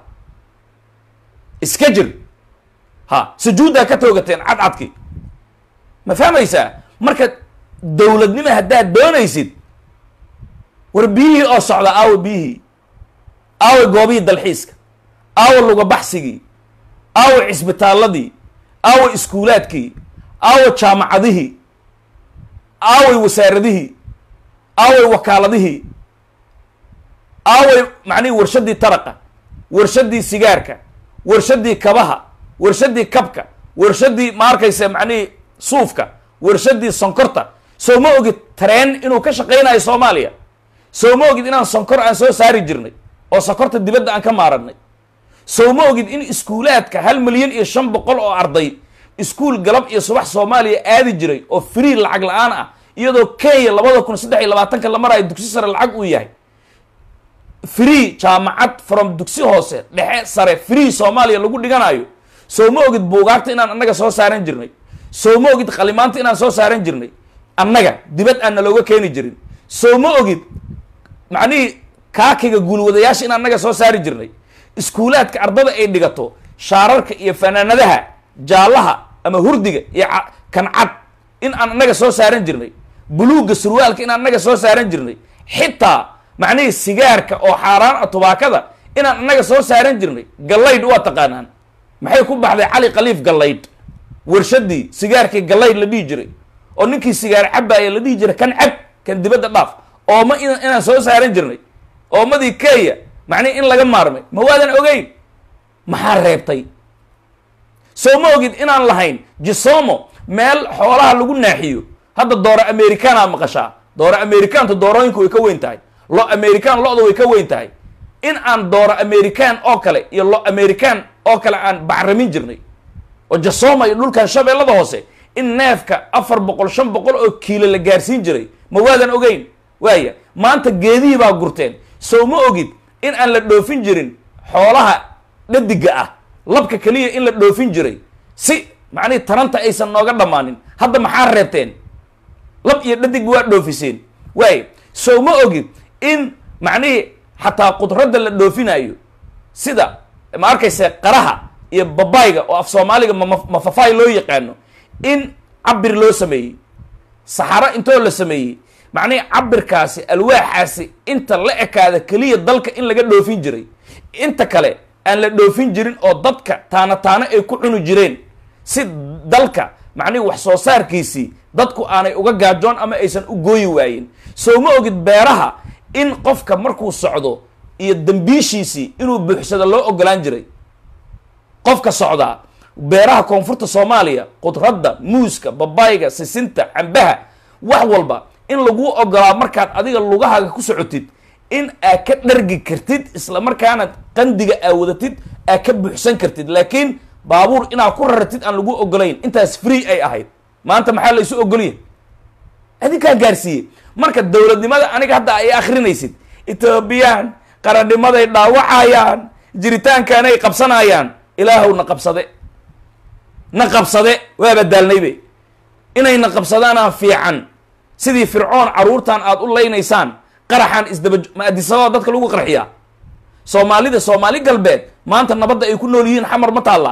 iska jir ha sujuudaa ka toogateen cadcadkii ma fahmaysaa marka dawladnimo haddaad doonaysid war biyihii oo socda aawe biyihii aawe goobihii dalxiiska aawe luga baxsigii aawe cisbitaaladii aawe iskuulaadkii aawe jaamacadihii aawe wasaaradihii aawe wakaaladihii aawe macnihi warshadii taraqa warshadii sigaarka warshadii kabaha warshadii kabka warshadii ma arkaysa macnihi suufka warshadii sonkorta soo ma ogid tareen inuu ka shaqaynayo Soomaaliya soo ma ogid inaan sonkor aan soo saari jirnay oo sokorta dibadda aan ka maaradnay soo ma ogid in iskuulaadka hal milyan iyo shan boqol oo arday iskuul galab iyo subax Soomaaliya aadi jiray oo free lacag la'aan ah iyadoo Kenya labada kun saddex iyo labaatan ka la marayo dugsi sare lacag uu yahay free jaamacad from dugsi hoose dhexe sare free Soomaaliya lagu dhiganayo soo ma ogid buugaagta inaan annaga soo saaran jirnay soo ma ogid qalimaanta inaan soo saaran jirnay annaga dibad aan looga keeni jirin soo ma ogid macni kaakiga guulwadayaasha inaan annaga soo saari jirnay iskuulaadka ardada ay dhigato shaararka iyo fanaanadaha jaalaha ama hurdiga iyo kan cad in aan annaga soo saaran jirnay buluuga surwaalka in aan annaga soo saaran jirnay xitaa macni sigaarka oo xaaraan ah tubaakada in aan annaga soo saaran jirnay galayd waa taqaanaan maxay ku baxday cali khaliif galayd warshadii sigaarkii gallay la dhihi jiray oo ninkii sigaar cabbaaya la dhihi jiray kan cab kan dibadda dhaaf ooma inaan soo saaran jirnay oomadii kenya macnihi in laga maarmay ma waadan ogeyn maxaa reebtay soo ma ogid inaan lahayn jisomo meel xoolaha lagu naaxiyo hadda dooro americana maqashaa dooro americaantu doorooyinku way ka weyn tahay lo american lo-da way ka weyn tahay in aan dooro american oo kale iyo lo american oo kale aan bacrimin jirnay oo jasoma iyo dhulkan shabeellada hoose in neefka afar boqol shan boqol oo kiilo la gaarsiin jiray ma waadan ogeyn waaya maanta geedihii baa gurteen soo ma ogid in aan la dhoofin jirin xoolaha dhadiga ah labka keliya in la dhoofin jiray si macnihi taranta aysan nooga dhammaanin hadda maxaa reebteen lab iyo dhadig waa dhoofiseen waaya soo ma ogid in macnihii xataa qudradda la dhoofinayo sida ma arkayse qaraha iyo babayga oo af soomaaliga mafafay loo yaqaano in cabir loo sameeyey saxaro intoo la sameeyey macnihi cabirkaasi alwaaxaasi inta la ekaada keliya dalka in laga dhoofin jiray inta kale aan la dhoofin jirin oo dadka taana taana ay ku cuni jireen si dalka macnihi wax soo saarkiisii dadku aanay uga gaajoon ama aysan u gooyi waayin soo ma ogid beeraha in qofka markuu socdo iyo dambiishiisii inuu buuxsado loo ogolaan jiray qofka socdaa beeraha koonfurta soomaaliya qudradda muuska babayga sisinta cambaha wax walba in laguu ogolaa markaad adiga lugahaaga ku socotid in aad ka dhargi kartid isla markaana qandiga aa wadatid aad ka buuxsan kartid laakiin baabuur inaad ku raratid aan lagu ogolayn intaas free ay ahayd maanta maxaa la isu ogolya adinkaa gaarsiiyey marka dowladnimada aniga hadda ay akrinaysid etoobiyaan qarannimadaay dhaawacayaan jiritaankaanay qabsanayaan ilaahow na qabsade na qabsade waaba daalnaybe inay na qabsadaanaan fiican sidii fircoon caruurtan aad u laynaysaan qaraxan isdaba ma adisababa dadka lagu qarxiyaa soomaalida soomaali galbeed maanta nabadda ay ku nool yihiin xamar ma taallaa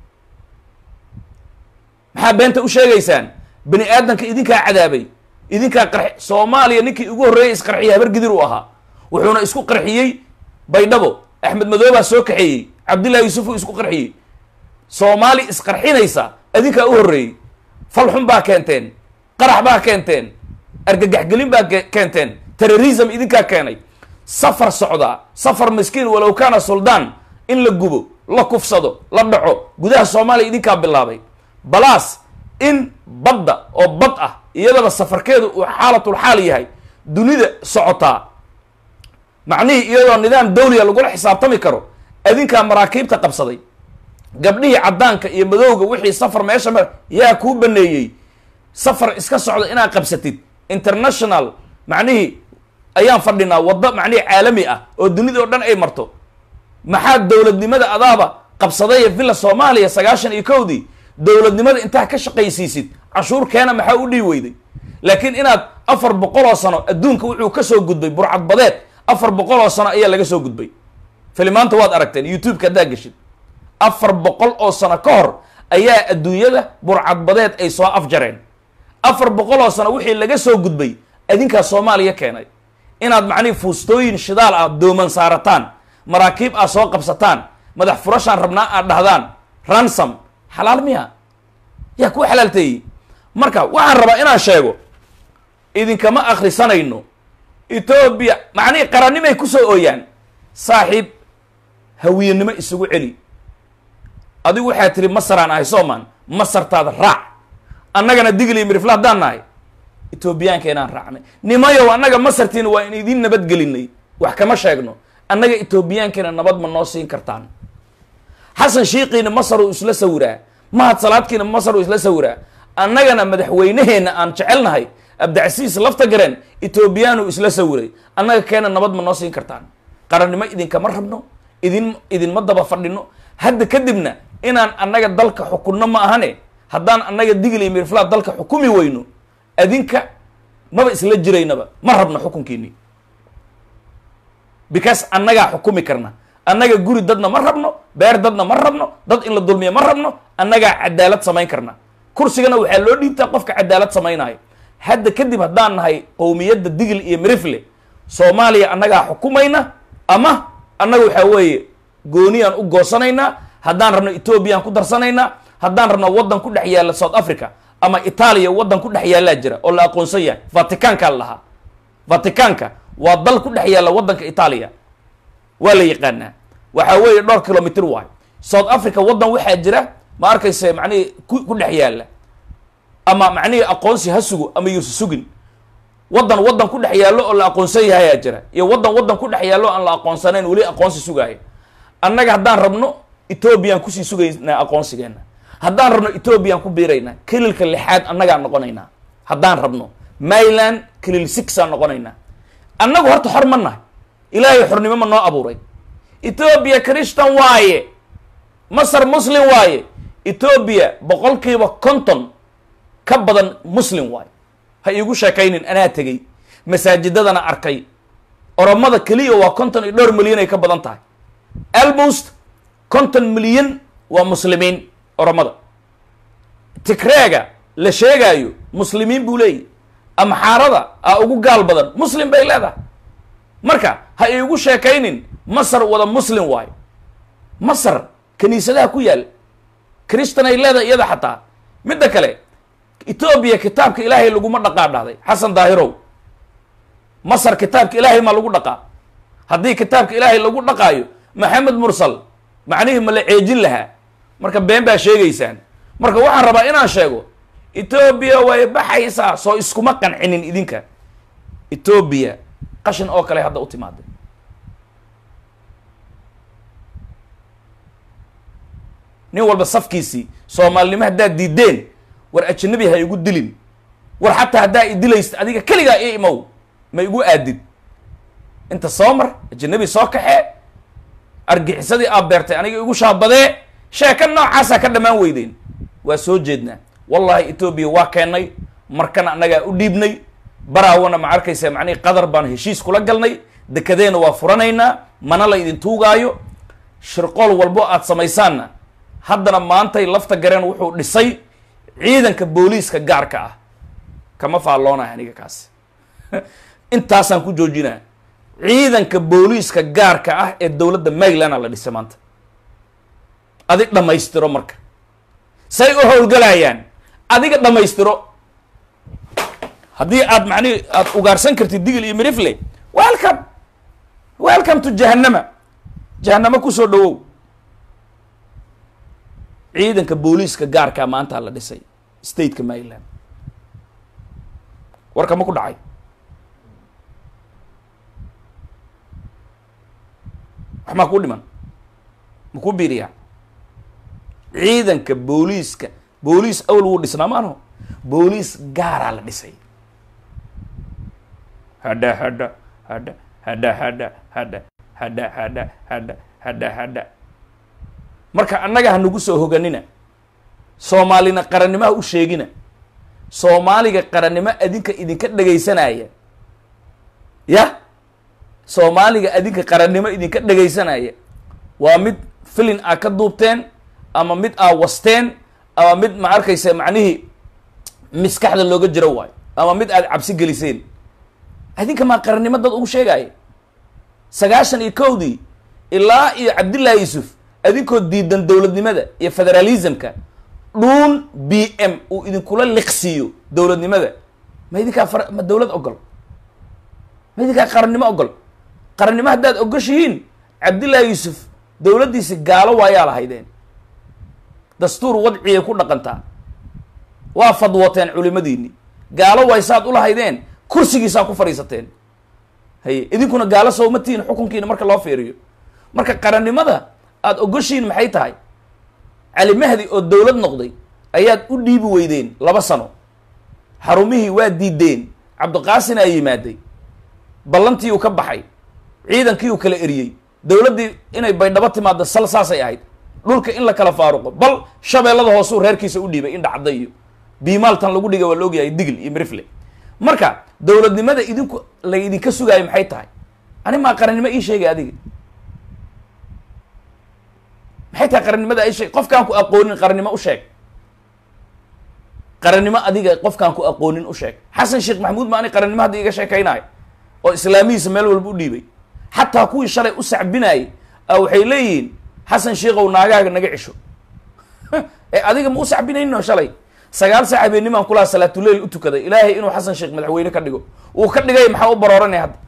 maxaa beenta u sheegaysaan bani aadanka idinkaa cadaabay idinkaa qarxi soomaaliya ninkii ugu horreeyay isqarxiyay habar gidir uu ahaa wuxuuna isku qarxiyey baydhabo axmed madoobaa soo kaxeeyey cabdillahi yuusuf uu isku qarxiyey soomaali isqarxinaysa idinkaa u horreeyey falxun baa keenteen qarax baa keenteen argagaxgelin baa keenteen terrorism idinkaa keenay safar socdaa safar miskiin walow kaana suldaan in la gubo la kufsado la dhaco gudaha soomaaliya idinkaa bilaabay balaas in badda oo bad ah iyadaba safarkeedu uu xaalatul xaal yahay dunida socotaa macnihii iyadoo nidaam dawliya lagula xisaabtami karo adinkaa maraakiibta qabsaday gabdhihii caddaanka iyo madowga wixii safar meesha mar yaa kuu baneeyey safar iska socda inaad qabsatid international macnihii ayaan fadhinaa waddo macnihii caalami ah oo dunida oo dhan ay marto maxaa dowladnimada adaaba qabsadaya villa soomaaliya sagaashan iyo kowdii dowladnimada intaa ka shaqaysiisid cashuur keena maxaa u dhii weyday laakiin inaad afar boqol oo sano adduunka wuxuu ka soo gudbay burcad badeed afar boqol oo sano ayaa laga soo gudbay filimaanta waad aragteen youtube-ka haddaa geshid afar boqol oo sano ka hor ayaa adduunyada burcad badeed ay soo afjareen afar boqol oo sano wixii laga soo gudbay adinkaa soomaaliya keenay inaad macnihi fuustooyin shidaal ah dooman saarataan maraakiib aad soo qabsataan madax furashaan rabnaa aad dhahdaan ransom xalaal miya yaa kuu xalaalteeyey marka waxaan rabaa inaan sheego idinkama akhrisanayno etoobiya macnihii qarannimay ku soo ooyaan saaxiib hawiyenimo isugu celi adigu waxaa tiri masaraan ahay soomaan masartaada raac annagana digli mirifla haddaan nahay etoobiyaanka inaan raacnay nimayow annaga masartiina waa in idiin nabadgelinay wax kama sheegno annaga etoobiyaankiina nabad ma noo siin kartaan xasan shiiqiina masar uu isla sawiraa mahad salaadkiina masar uu isla sawiraa annagana madaxweyneheenna aan jecelnahay abdicasiis lafta gareen etoobiyaan uu isla sawiray annaga keena nabad ma noo siin kartaan qarannimo idinkama rabno idin idinma daba fadhino hadda kadibna inaan annaga dalka xukunno ma ahane haddaan annaga digli miriflaa dalka xukumi weyno adinka maba isla jiraynaba ma rabno xukunkiini because annagaa xukumi karna annaga guri dadna ma rabno beer dadna ma rabno dad in la dulmiya ma rabno annagaa cadaalad samayn karna kursigana waxaa loo dhiibtaa qofka cadaalad samaynayo hadda kadib haddaan nahay qowmiyadda digl iyo mirifle soomaaliya annagaa xukumayna ama annaga waxaa weeye gooniyaan u goosanaynaa haddaan rabno etoobiyaan ku darsanaynaa haddaan rabno waddan ku dhex yaalla south africa ama itaaliya waddan ku dhex yaallaa jira oo la aqoonsan yahay vaticanka la lahaa vaticanka waa dal ku dhex yaalla waddanka itaaliya waa la yaqaanaa waxaa weeye dhowr kilomitr waayo south africa waddan waxaa jira ma arkayse macnihii ku ku dhex yaalla ama macnihii aqoonsi ha sugo ama yuusa sugin waddan waddan ku dhex yaallo oo la aqoonsan yahayaa jira iyo waddan waddan ku dhex yaallo aan la aqoonsanayn weli aqoonsi sugaaya annaga haddaan rabno ethoobiyan kusii sugaynaa aqoonsigeenna haddaan rabno ethoobiyan ku biiraynaa kililka lixaad annagaan noqonaynaa haddaan rabno mayland kilil sixaan noqonaynaa annagu horta xor ma nahay ilaahay xornimo ma noo abuuray ethoobiya christan waaye masar muslim waaye ethoobiya boqolkiiba konton ka badan muslim waaye ha iigu sheekaynin anaa tegey masaajidadana arkay oromada keliya waa konton iyo dhowr milyan ay ka badan tahay almost konton milyan waa muslimiin oromada tigreega la sheegaayo muslimiin buu leeyahy amxaarada aa ugu gaal badan muslim bay leedahay marka ha iigu sheekaynin masar wada muslim waayo masar kiniisadaha ku yaal christan ay leedahay iyada xataa midda kale etoobiya kitaabka ilaahay laguma dhaqaa dhahday xasan daahirow masar kitaabka ilaahay ma lagu dhaqaa haddii kitaabka ilaahay lagu dhaqaayo maxamed mursal macnihii ma la ceejin lahaa marka been baa sheegaysaan marka waxaan rabaa inaan sheego etoobiya way baxaysaa soo iskuma qancinin idinka etoobiya qashin oo kale hadda u timaaday nin walba safkiisii soomaalinimo haddaad diideen war ajnabi ha igu dilin war xataa haddaa i dilaysta adiga keligaa i imow ma igu aadid inta soo mar ajnabi soo kaxee argixisadii aad beertay aniga igu shaabadee sheeka noocaasaa ka dhammaan weydeen waa soo jeednaa wallahi etoobiya waa keennay markana annagaa u dhiibnay baraawana ma arkaysa macnihi qadar baan heshiis kula galnay dekedeena waa furanaynaa mana la idin tuugaayo shirqool walbo aad samaysaanna haddana maantay lafta gareen wuxuu dhisay ciidanka booliiska gaarka ah kama faalloonahay aniga kaasi intaasaan ku joojinaa ciidanka booliiska gaarka ah ee dowladda maryland la dhisay maanta adig dhammaystiro marka say u howlgalayaan adiga dhammaystiro haddii aad macnihi aad ugaarsan kartid digil iyo mirifle welcome welcome to jahannama jahannama kusoo dhawow ciidanka booliiska gaarkaa maanta la dhisay stateka maryland warka ma ku dhacay wax maa kuu dhiman ma kuu biiriyaa ciidanka booliiska booliis awal wuu dhisnaa maano booliis gaaraa la dhisay hadha hadha hadha hadha hadha hadha hadha hadha hadha hadha hadha marka annaga ha nagu soo hoganina soomaalina qarannimaha u sheegina soomaaliga qarannimo adinka idinka dhegaysanaya ya soomaaliga adinka qarannimo idinka dhegaysanaya waa mid filin aa ka duubteen ama mid aa wasteen ama mid ma arkaysa macnihii miskaxda looga jiro waayo ama mid aad cabsi geliseen adinka maa qarannimo dad ugu sheegaya sagaashan iyo kowdii ilaa iyo cabdillahi yuusuf adinkoo diidan dowladnimada iyo federalismka dhuun b m uu idinkula liqsiiyo dowladnimada ma idinkaa far ma dowlad ogol ma idinkaa qarannimo ogol qarannimo haddaad ogoshihiin cabdillahi yuusuf dowladdiisi gaalo waayaa lahaydeen dastuur wadciya ku dhaqantaa waa fadwoteen culimadiini gaalo waay saad ulahaydeen kursigiisaa ku fadhiisateen haye idinkuna gaalo sowma tihiin xukunkiina marka loo fiiriyo marka qarannimada aada ogoshiin maxay tahay cali mahdi oo dowlad noqday ayaad u dhiibi weydeen laba sano xarumihii waa diideen cabdiqaasin aa yimaaday ballantii uu ka baxay ciidankii uu kala eriyey dowladdii inay baydhabo timaado sal saasay ahayd dhulka in la kala faaruqo bal shabeellada hoosuu reerkiisa u dhiibay indha cadda iyo biimaaltan lagu dhigay waa la ogyahay digl iyo mirifle marka dowladnimada idinku la idinka sugaayo maxay tahay ani maa qarannimo ii sheegay adiga maxay tahay qarannimada ay sheeg qofkaan ku aqoonin qarannimo u sheeg qarannimo adiga qofkaan ku aqoonin u sheeg xasan sheekh maxamuud ma ani qarannimo hadda iga sheekaynayo oo islaamihiisa meel walba u dhiibay xataa kuwii shalay u sacbinayay a waxay leeyihiin xasan sheekhow naagaaga naga cisho ee adiga ma u sacbinayno shalay sagaal saac habeennimaan kulaha salaatuleyl u tukaday ilaahay inuu xasan sheekh madaxweyne ka dhigo uu ka dhigay maxaa u barooranaya hadda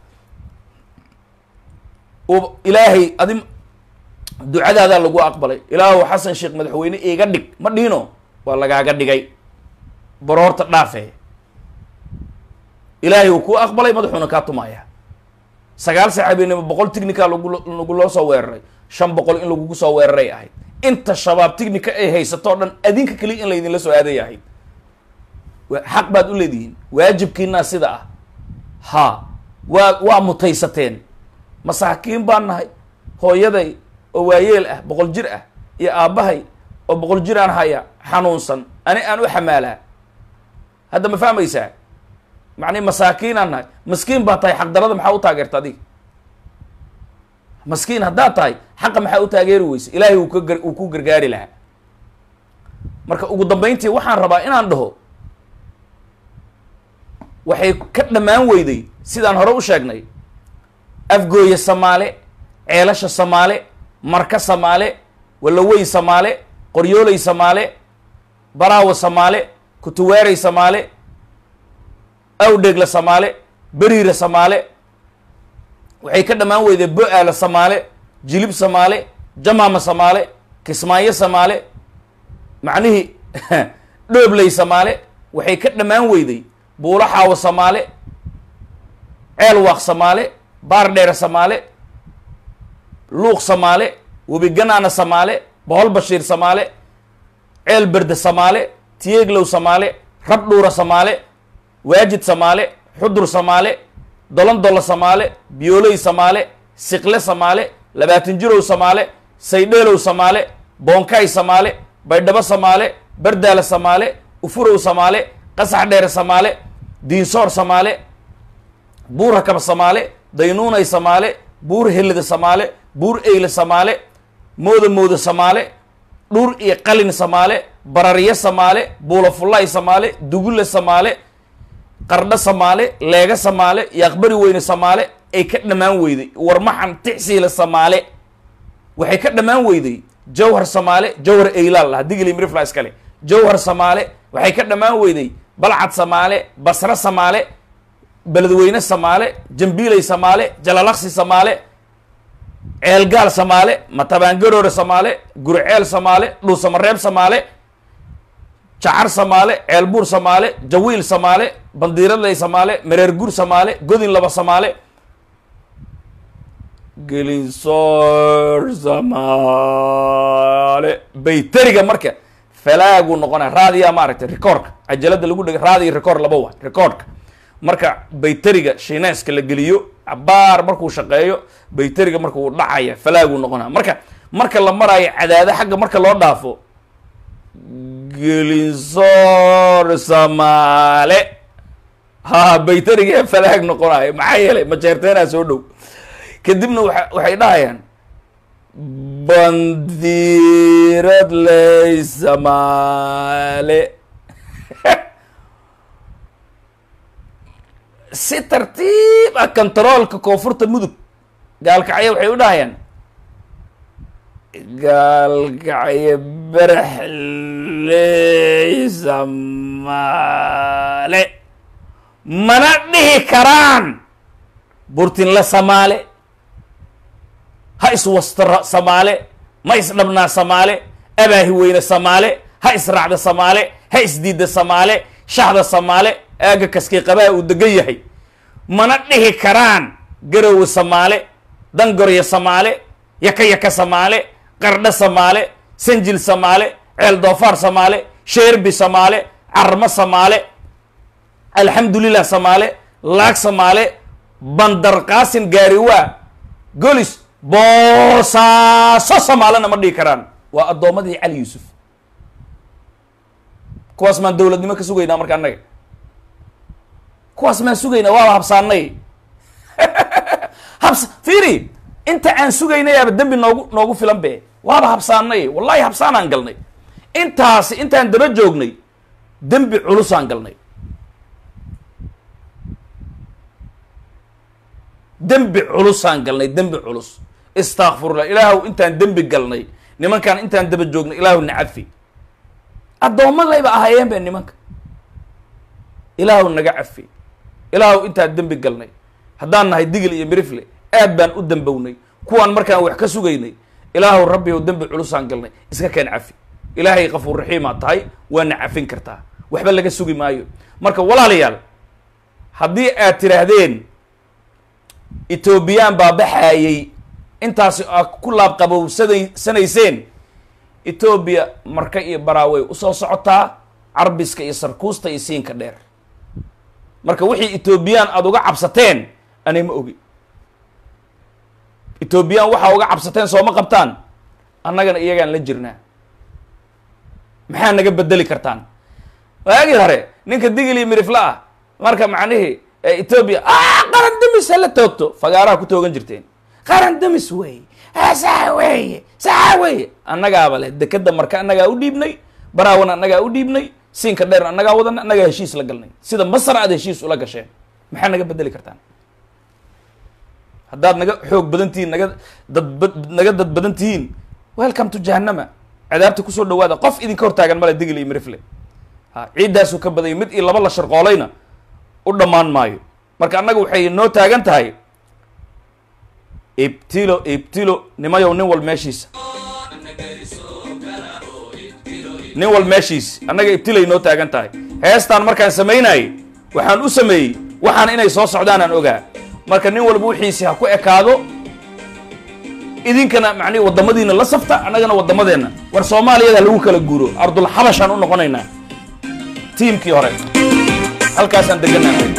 uu ilaahay adi ducadaadaa lagu aqbalay ilaahu xasan sheekh madaxweyne iga dhig ma dhiino waa lagaaga dhigay baroorta dhaafe ilaahay uu ku aqbalay madaxuuna kaa tumaya sagaal saac habeenimo boqol tignika lagu lagu loo soo weeraray shan boqol in lagugu soo weeraray ahayd inta shabaab tignika ay haysatoo dhan adinka keliya in laydinla soo aaday ahayd xaq baad u leedihiin waajibkiinaa sida ah ha waa waa mutaysateen masaakiin baan nahay hooyaday oo waayeel ah boqol jir ah iyo aabbahay oo boqol jir aan haya xanuunsan ani aan u xamaalaa hadda ma fahmaysaa macnii masaakiin aan nahay maskiin baa tahay xaqdarada maxaa u taageerta adiga maskiin haddaad tahay xaqa maxaa u taageeri weyse ilaahay uu ka uu ku gargaari lahaa marka ugu dambayntii waxaan rabaa inaan dhaho waxay ka dhammaan weyday sidaan hore u sheegnay afgooye samaale ceelasha samaale marka samaale walaweyn samaale qoryooley samaale baraawo samaale kutuweerey samaale awdheegla samaale beriira samaale waxay ka dhammaan weyday bo-aala samaale jilib samaale jamaama samaale kismaayo samaale macnihii dhoobley samaale waxay ka dhammaan weyday buulo xaawo samaale ceelwaaq samaale baar dheere samaale luuq samaale webiganaana samaale bohol bashiir samaale ceel berde samaale tiyeeglow samaale rabdhuura samaale waajid samaale xudur samaale dolondolla samaale biyooley samaale siqle samaale labaatan jirow samaale saydheelow samaale boonkaay samaale baydhabo samaale bardaala samaale ufurow samaale qasax dheere samaale diinsoor samaale buur hakaba samaale daynuunay samaale buur helida samaale buur eyle samaale mooda mooda samaale dhur iyo qalin samaale bararyo samaale buulafullaay samaale dugulle samaale qardho samaale leega samaale iyo aqbari weyne samaale ay ka dhammaan weyday warmaxan tixsiila samaale waxay ka dhammaan weyday jawhar samaale jawhar eylaal laha digli mirifla iskale jawhar samaale waxay ka dhammaan weyday balcad samaale basre samaale beledweyne samaale jambiiley samaale jalalaqsi samaale ceelgaal samaale matabaangaroore samaale gurceel samaale dhuusamareeb samaale jacar samaale ceelbuur samaale jawiil samaale bandiiradley samaale mareer gur samaale godin laba samaale gelinsoor samaale bayteriga marka falaagu noqonaya raadiya maaragtay recordka cajalada lagu dhega raadiya record laba waa recordka marka bayteriga shineeska la geliyo cabaar markuu shaqeeyo bayteriga marka uu dhacaya falaagu noqonaya marka marka la maraayo cadaada xagga marka loo dhaafo gelinsoor samaale ha bayteriga falaag noqonayo maxaa yeelay majeerteenaa soo dhow kadibna waa waxay dhahayaan bandiirad ley samaale si tartiib ah controolka koonfurta mudug gaalkacyo waxay u dhahayaan gaalkacyo baraxley samaale mana dhihi karaan burtinla samaale ha iswastara samaale ma isdhabnaa samaale abaahi weyne samaale ha israacda samaale ha isdiidda samaale shaxda samaale aaga kaskay qabaha uu degan yahay mana dhihi karaan garowe samaale dangorya samaale yaka yaka samaale qardho samaale sanjil samaale ceel doofaar samaale sheerbi samaale carmo samaale alxamdulilah samaale laag samaale bandar qaasin gaariwaa golis boosaaso samaalena ma dhihi karaan waa addoommadii cali yuusuf kuwaas maan dowladnimo ka sugaynaa marka annaga kuwaas maan sugaynaa waaba habsaanay habs fiiri inta aan sugaynayaaba dembi noogu noogu filan be waaba habsaanay wallahi habsaanaan galnay intaasi intaan daba joognay dembi culusaan galnay dembi culusaan galnay dembi culus istakfirullah ilaahu intaan dembi galnay nimankaan intaan daba joognay ilaahu nacafi addoomma layba ahaayeen been nimanka ilaahu naga cafi ilaahu intaa dembi galnay haddaan nahay digil iyo mirifle aad baan u dambownay kuwaan markaan wax ka sugaynay ilaahu rabbi ow dembi culusaan galnay iska keen cafi ilaahay qafuur raxiimaa tahay waana cafin kartaa waxba laga sugi maayo marka walaalayaal haddii aad tiraahdeen etoobiyaan baa baxaayey intaasi aa ku laabqabowsanayseen etoobiya marka iyo baraawey usoo socotaa carbiska iyo sarkuusta iyo siinka dheer marka wixii etoobiyaan aada uga cabsateen ani ma ogi etoobiyaan waxaa uga cabsateen sooma qabtaan annagana iyagaan la jirnaa maxaa naga bedeli kartaan waagii hore ninka digil iyo mirifla ah marka macnihii etoobiya qaran damis hala toogto fagaaraha ku toogan jirteen qaran damis wey saa weye saa weye annagaaba leh dekeda marka annagaa u dhiibnay baraawana annagaa u dhiibnay siinka dheer annagaa wadana annagaa heshiis la galnay sida masar aad heshiis ula gasheen maxaa naga bedeli kartaan haddaad naga xoog badan tihiin naga dadba naga dad badan tihiin welcome to jahannama cadaabta kusoo dhawaada qof idinka hortaagan male digil iyo mirifle ha ciiddaasuu ka badanya mid iyo laba la sharqoolayna u dhammaan maayo marka annaga waxay noo taagan tahay ibtilo ibtilo nimayow nin wal meeshiisa nin wal meeshiis annaga ibtilay noo taagan tahay heestaan markaan samaynayay waxaan u sameeyey waxaan inay soo socdaan aan ogaa marka nin walba wixiisi ha ku ekaado idinkana macnihi waddamadiina la safta annagana waddamadeenna war soomaaliyada lagu kala guuro ardul xabashaan u noqonaynaa tiimkii hore halkaasaan deganahay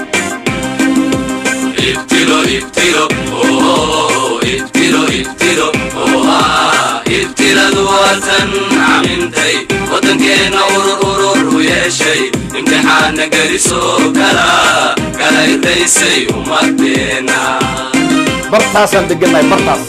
ibtilo ibtilo ibtilo ibtilo ibtiladu waatan camintay waddankeena urur urur u yeeshay imtixaana gelisoo kala kala irdaysay umadeena bartaasaan deganahay bartaas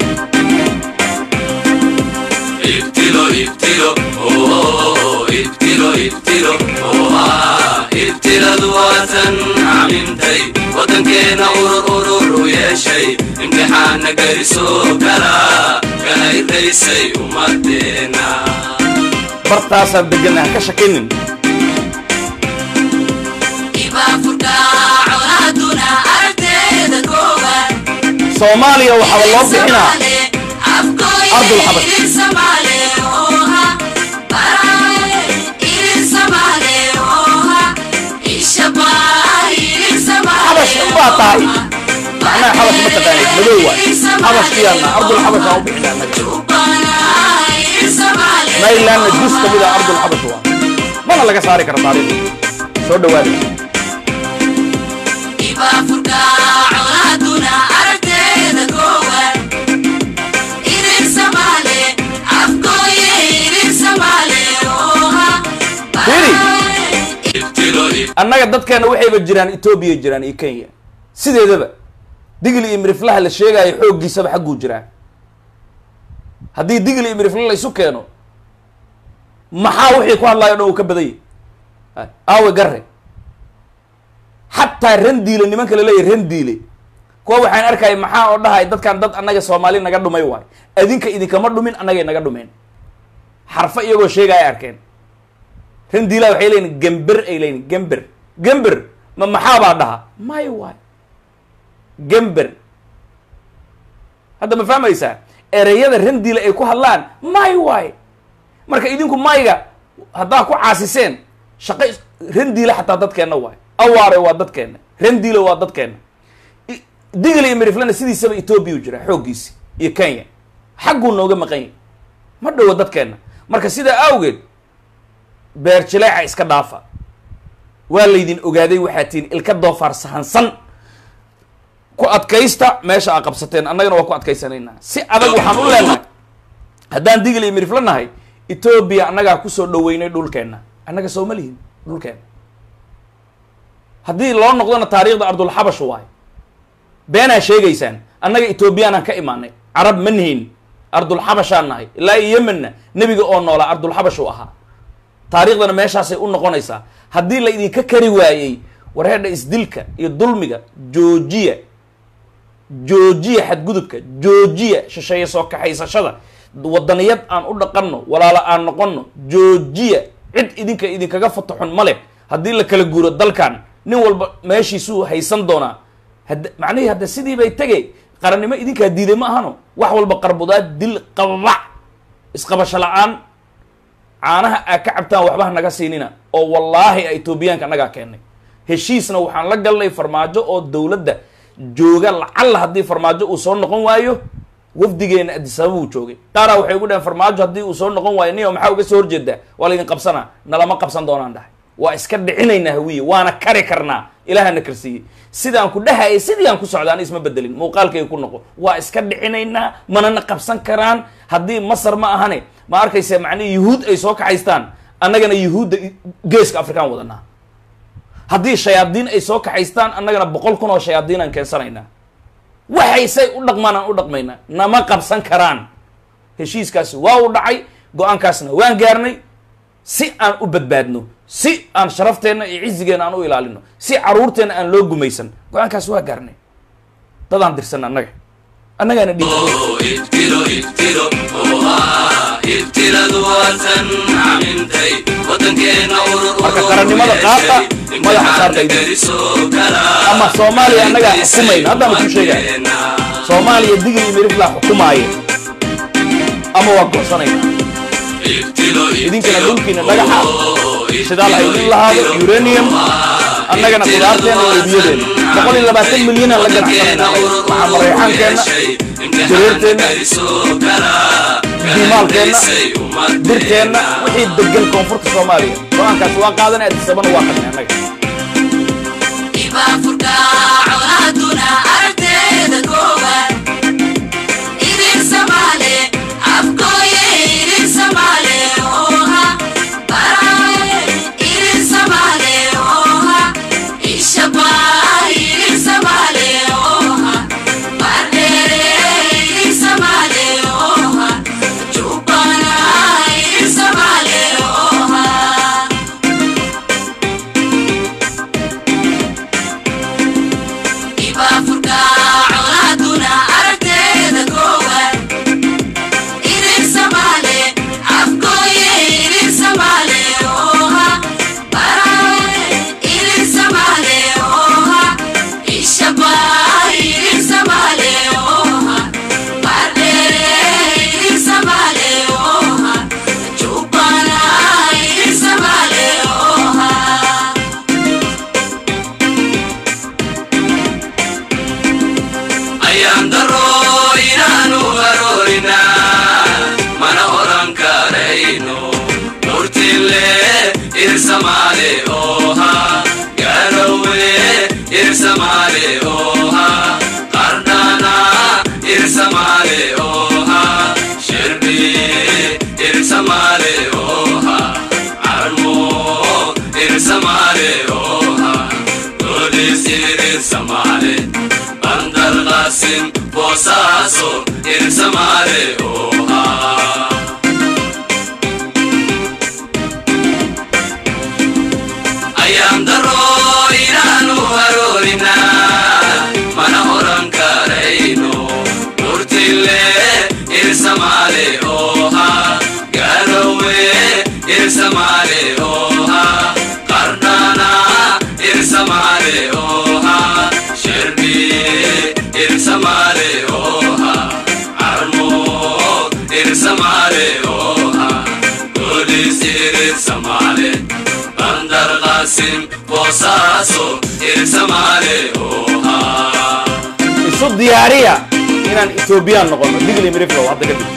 ibtilo ibtilo ibtilo ibtilo ibtiladu waatan camintay waddankeena urur urur u yeeshay imtixaana gelisoo kala kala irdaysay umadeena bartaasaan deganahay ka shakinin soomaaliya waxaa loo bixinaa ardul xabash xabash ubaa tahay macnaha xabash ma taqaanid madow waay xabash kiyaana ardul xabash aan u bixinaa maylaanna jus kamida ardul xabash waa mana laga saari kara taariikh soo dhawaada annaga dadkeena waxayba jiraan etoobiya jiraan iyo kenya sideedaba digil iyo miriflaha la sheegaayo xooggiisaba xagguu jiraa haddii digil iyo mirifla la isu keeno maxaa wixii ku hadlaayo o dhan uu ka badanyay aawe garre xataa randiile nimanka laleeyahy randiile kuwa waxaan arkaya maxaa oo dhahay dadkan dad annaga soomaali naga dhumay waay adinka idinkama dhumin annagay naga dhumeen xarfo iyagoo sheegaya arkeen randiilaa waxay leeyihin gember ay leeyihin gember gember ma maxaabaa dhaha may waay gember hadda ma fahmaysaa ereyada randiila ay ku hadlaan may waay marka idinku mayga haddaa ku caasiseen shaqo randiila xataa dadkeenna waay awaare waa dadkeenna randiila waa dadkeenna digil iyo miriflana sidiisaba etoobiya u jira xooggiisi iyo kenya xagguu nooga maqan yahy ma dhowo dadkeenna marka sidaa awgeed beer jileeca iska dhaafa waa laydin ogaaday waxaa tihiin ilka doofaar sahansan ku adkaysta meesha aa qabsateen annagana waa ku adkaysanaynaa si adag waxaan u leenahay haddaan digil iyo mirifla nahay etoobiya annagaa kusoo dhaweynay dhulkeenna annaga sooma lihin dhulkeenna haddii loo noqdona taariikhda ardulxabash waay beenaa sheegaysaan annaga etoobiyaanaan ka imaanay carab ma nihin ardulxabashaan nahay ilaa iyo yemenna nebiga oo noolaa ardulxabash u ahaa taariikhdana meeshaasay u noqonaysaa haddii la idinka kari waayey wareedha isdilka iyo dulmiga joojiya joojiya xadgudubka joojiya shisheeye soo kaxaysashada waddaniyad aan u dhaqanno walaalo aan noqonno joojiya cid idinka idinkaga fataxun male haddii la kala guuro dalkan nin walba meeshiisuu haysan doonaa hadda macnihii hadda sidii bay tegay qarannimo idinkaa diiday ma ahano wax walba qarbudaad dil qabac isqabasho la-aan caanaha aa ka cabtaan waxbaha naga siinina oo wallaahi a etoobiyaanka annagaa keennay heshiisna waxaan la galnay farmaajo oo dowladda jooga lacalla haddii farmaajo uu soo noqon waayo wafdigeena adisababa uu joogay qaaraa waxay ugu dhaheen farmaajo haddii uu soo noqon waayo niyo maxaa uga soo horjeedaa waa laydin qabsanaa nalama qabsan doonaan dhahay waa iska dhicinaynaa hawiye waana kari karnaa ilaahana karsiiyey sidaan ku dhahayay sidii aan ku socdaan isma bedelin muuqaalkayga ku noqo waa iska dhicinaynaa manana qabsan karaan haddii masar ma ahane ma arkaysa macnihi yuhuud ay soo kaxaystaan annagana yuhuudda geeska afrikaan wadanaa haddii shayaadiin ay soo kaxaystaan annagana boqol kun oo shayaadiin aan keensanaynaa waxay say u dhaqmaan aan u dhaqmaynaa nama qabsan karaan heshiiskaasi waa u dhacay go-aankaasna waan gaarnay si aan u badbaadno si aan sharafteenna iyo cizigeena aan u ilaalino si caruurteenna aan loo gumaysan go-aankaas waa gaarnay dadaan dirsan annaga annagaana marka qarannimada qaata madaxa saartay ama soomaaliya annagaa xukumayna haddaan ku sheegay soomaaliya digil iyo miriflaa xukumaaya ama waa goosanayna idinkana dhulkiina dhagaxa shidaal ay idin lahaado uranium annagana qudaarteena iyo biyadeena boqol iyo labaatan milyanaan la ganacsanayna waxaa mareexaankeenna jareerteenna dimaalkeenna dirteenna wixii degan koonfurta soomaaliya go-aankaas waa qaadanay adisabana waa qadnay annaga isu diyaariya inaan etoobiyaan noqono digli miriflo hadda kadib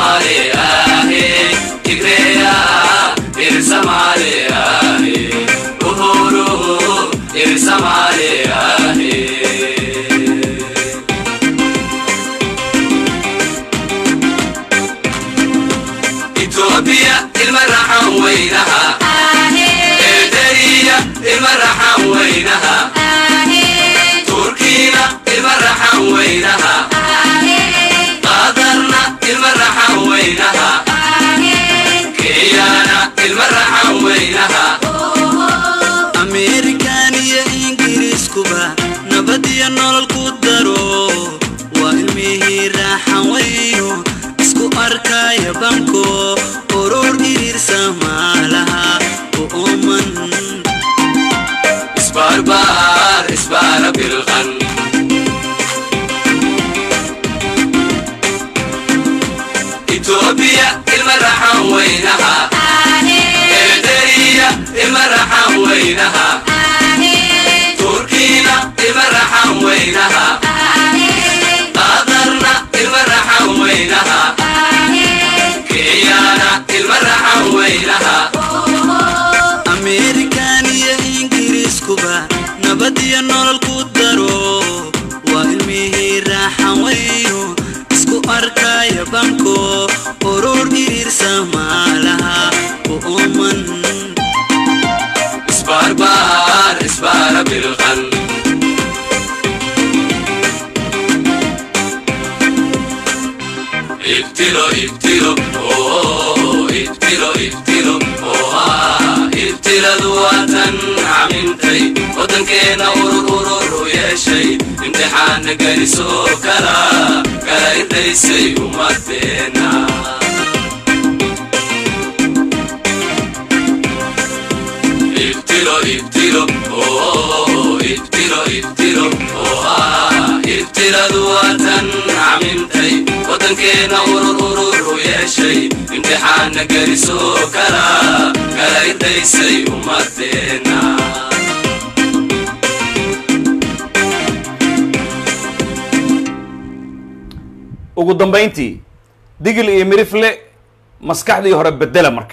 Somali ahe Tigreya ir Somali ahe Uhuru ir Somali ahe Ethiopia المرحة وينها إيدريا المرحة وينها تركينا المرحة وينها قادرنا المرحة وينها كيانا المرحة وينها أمريكانية إنجليز كوبا نبدي نول القدرو وإلميه راحة وينو اسكو أركايا بانكو أورور إير سمالها وأمن اسبار بار اسبار بالغن إثيوبيا المرحة وينها إيدريا المرحة وينها تركينا المرحة وينها قادرنا المرحة وينها كيانا المرحة وينها أمريكانية إنجليز كوبا نبدي نول القدرو وإلميه راحة وينو اسكو أركايا بانكو أورور إير سمالها وأمن اسبار بار اسبار بالغن اقتلوا اقتلوا اوه اقتلوا اقتلوا اوه اقتلوا دواتن عمنتي ودن كينا ورور ورور يا شي امتحان قريسو كلا كلا يدرسي ومدينا اقتلوا اقتلوا اوه اقتلوا اقتلوا اوه اقتلوا دواتن عمنتي ودن كينا ورور ورور يا شي امتحان قريسو كلا كلا يدرسي ومدينا ugu dambayntii digil iyo mirifle maskaxdii hore bedela marka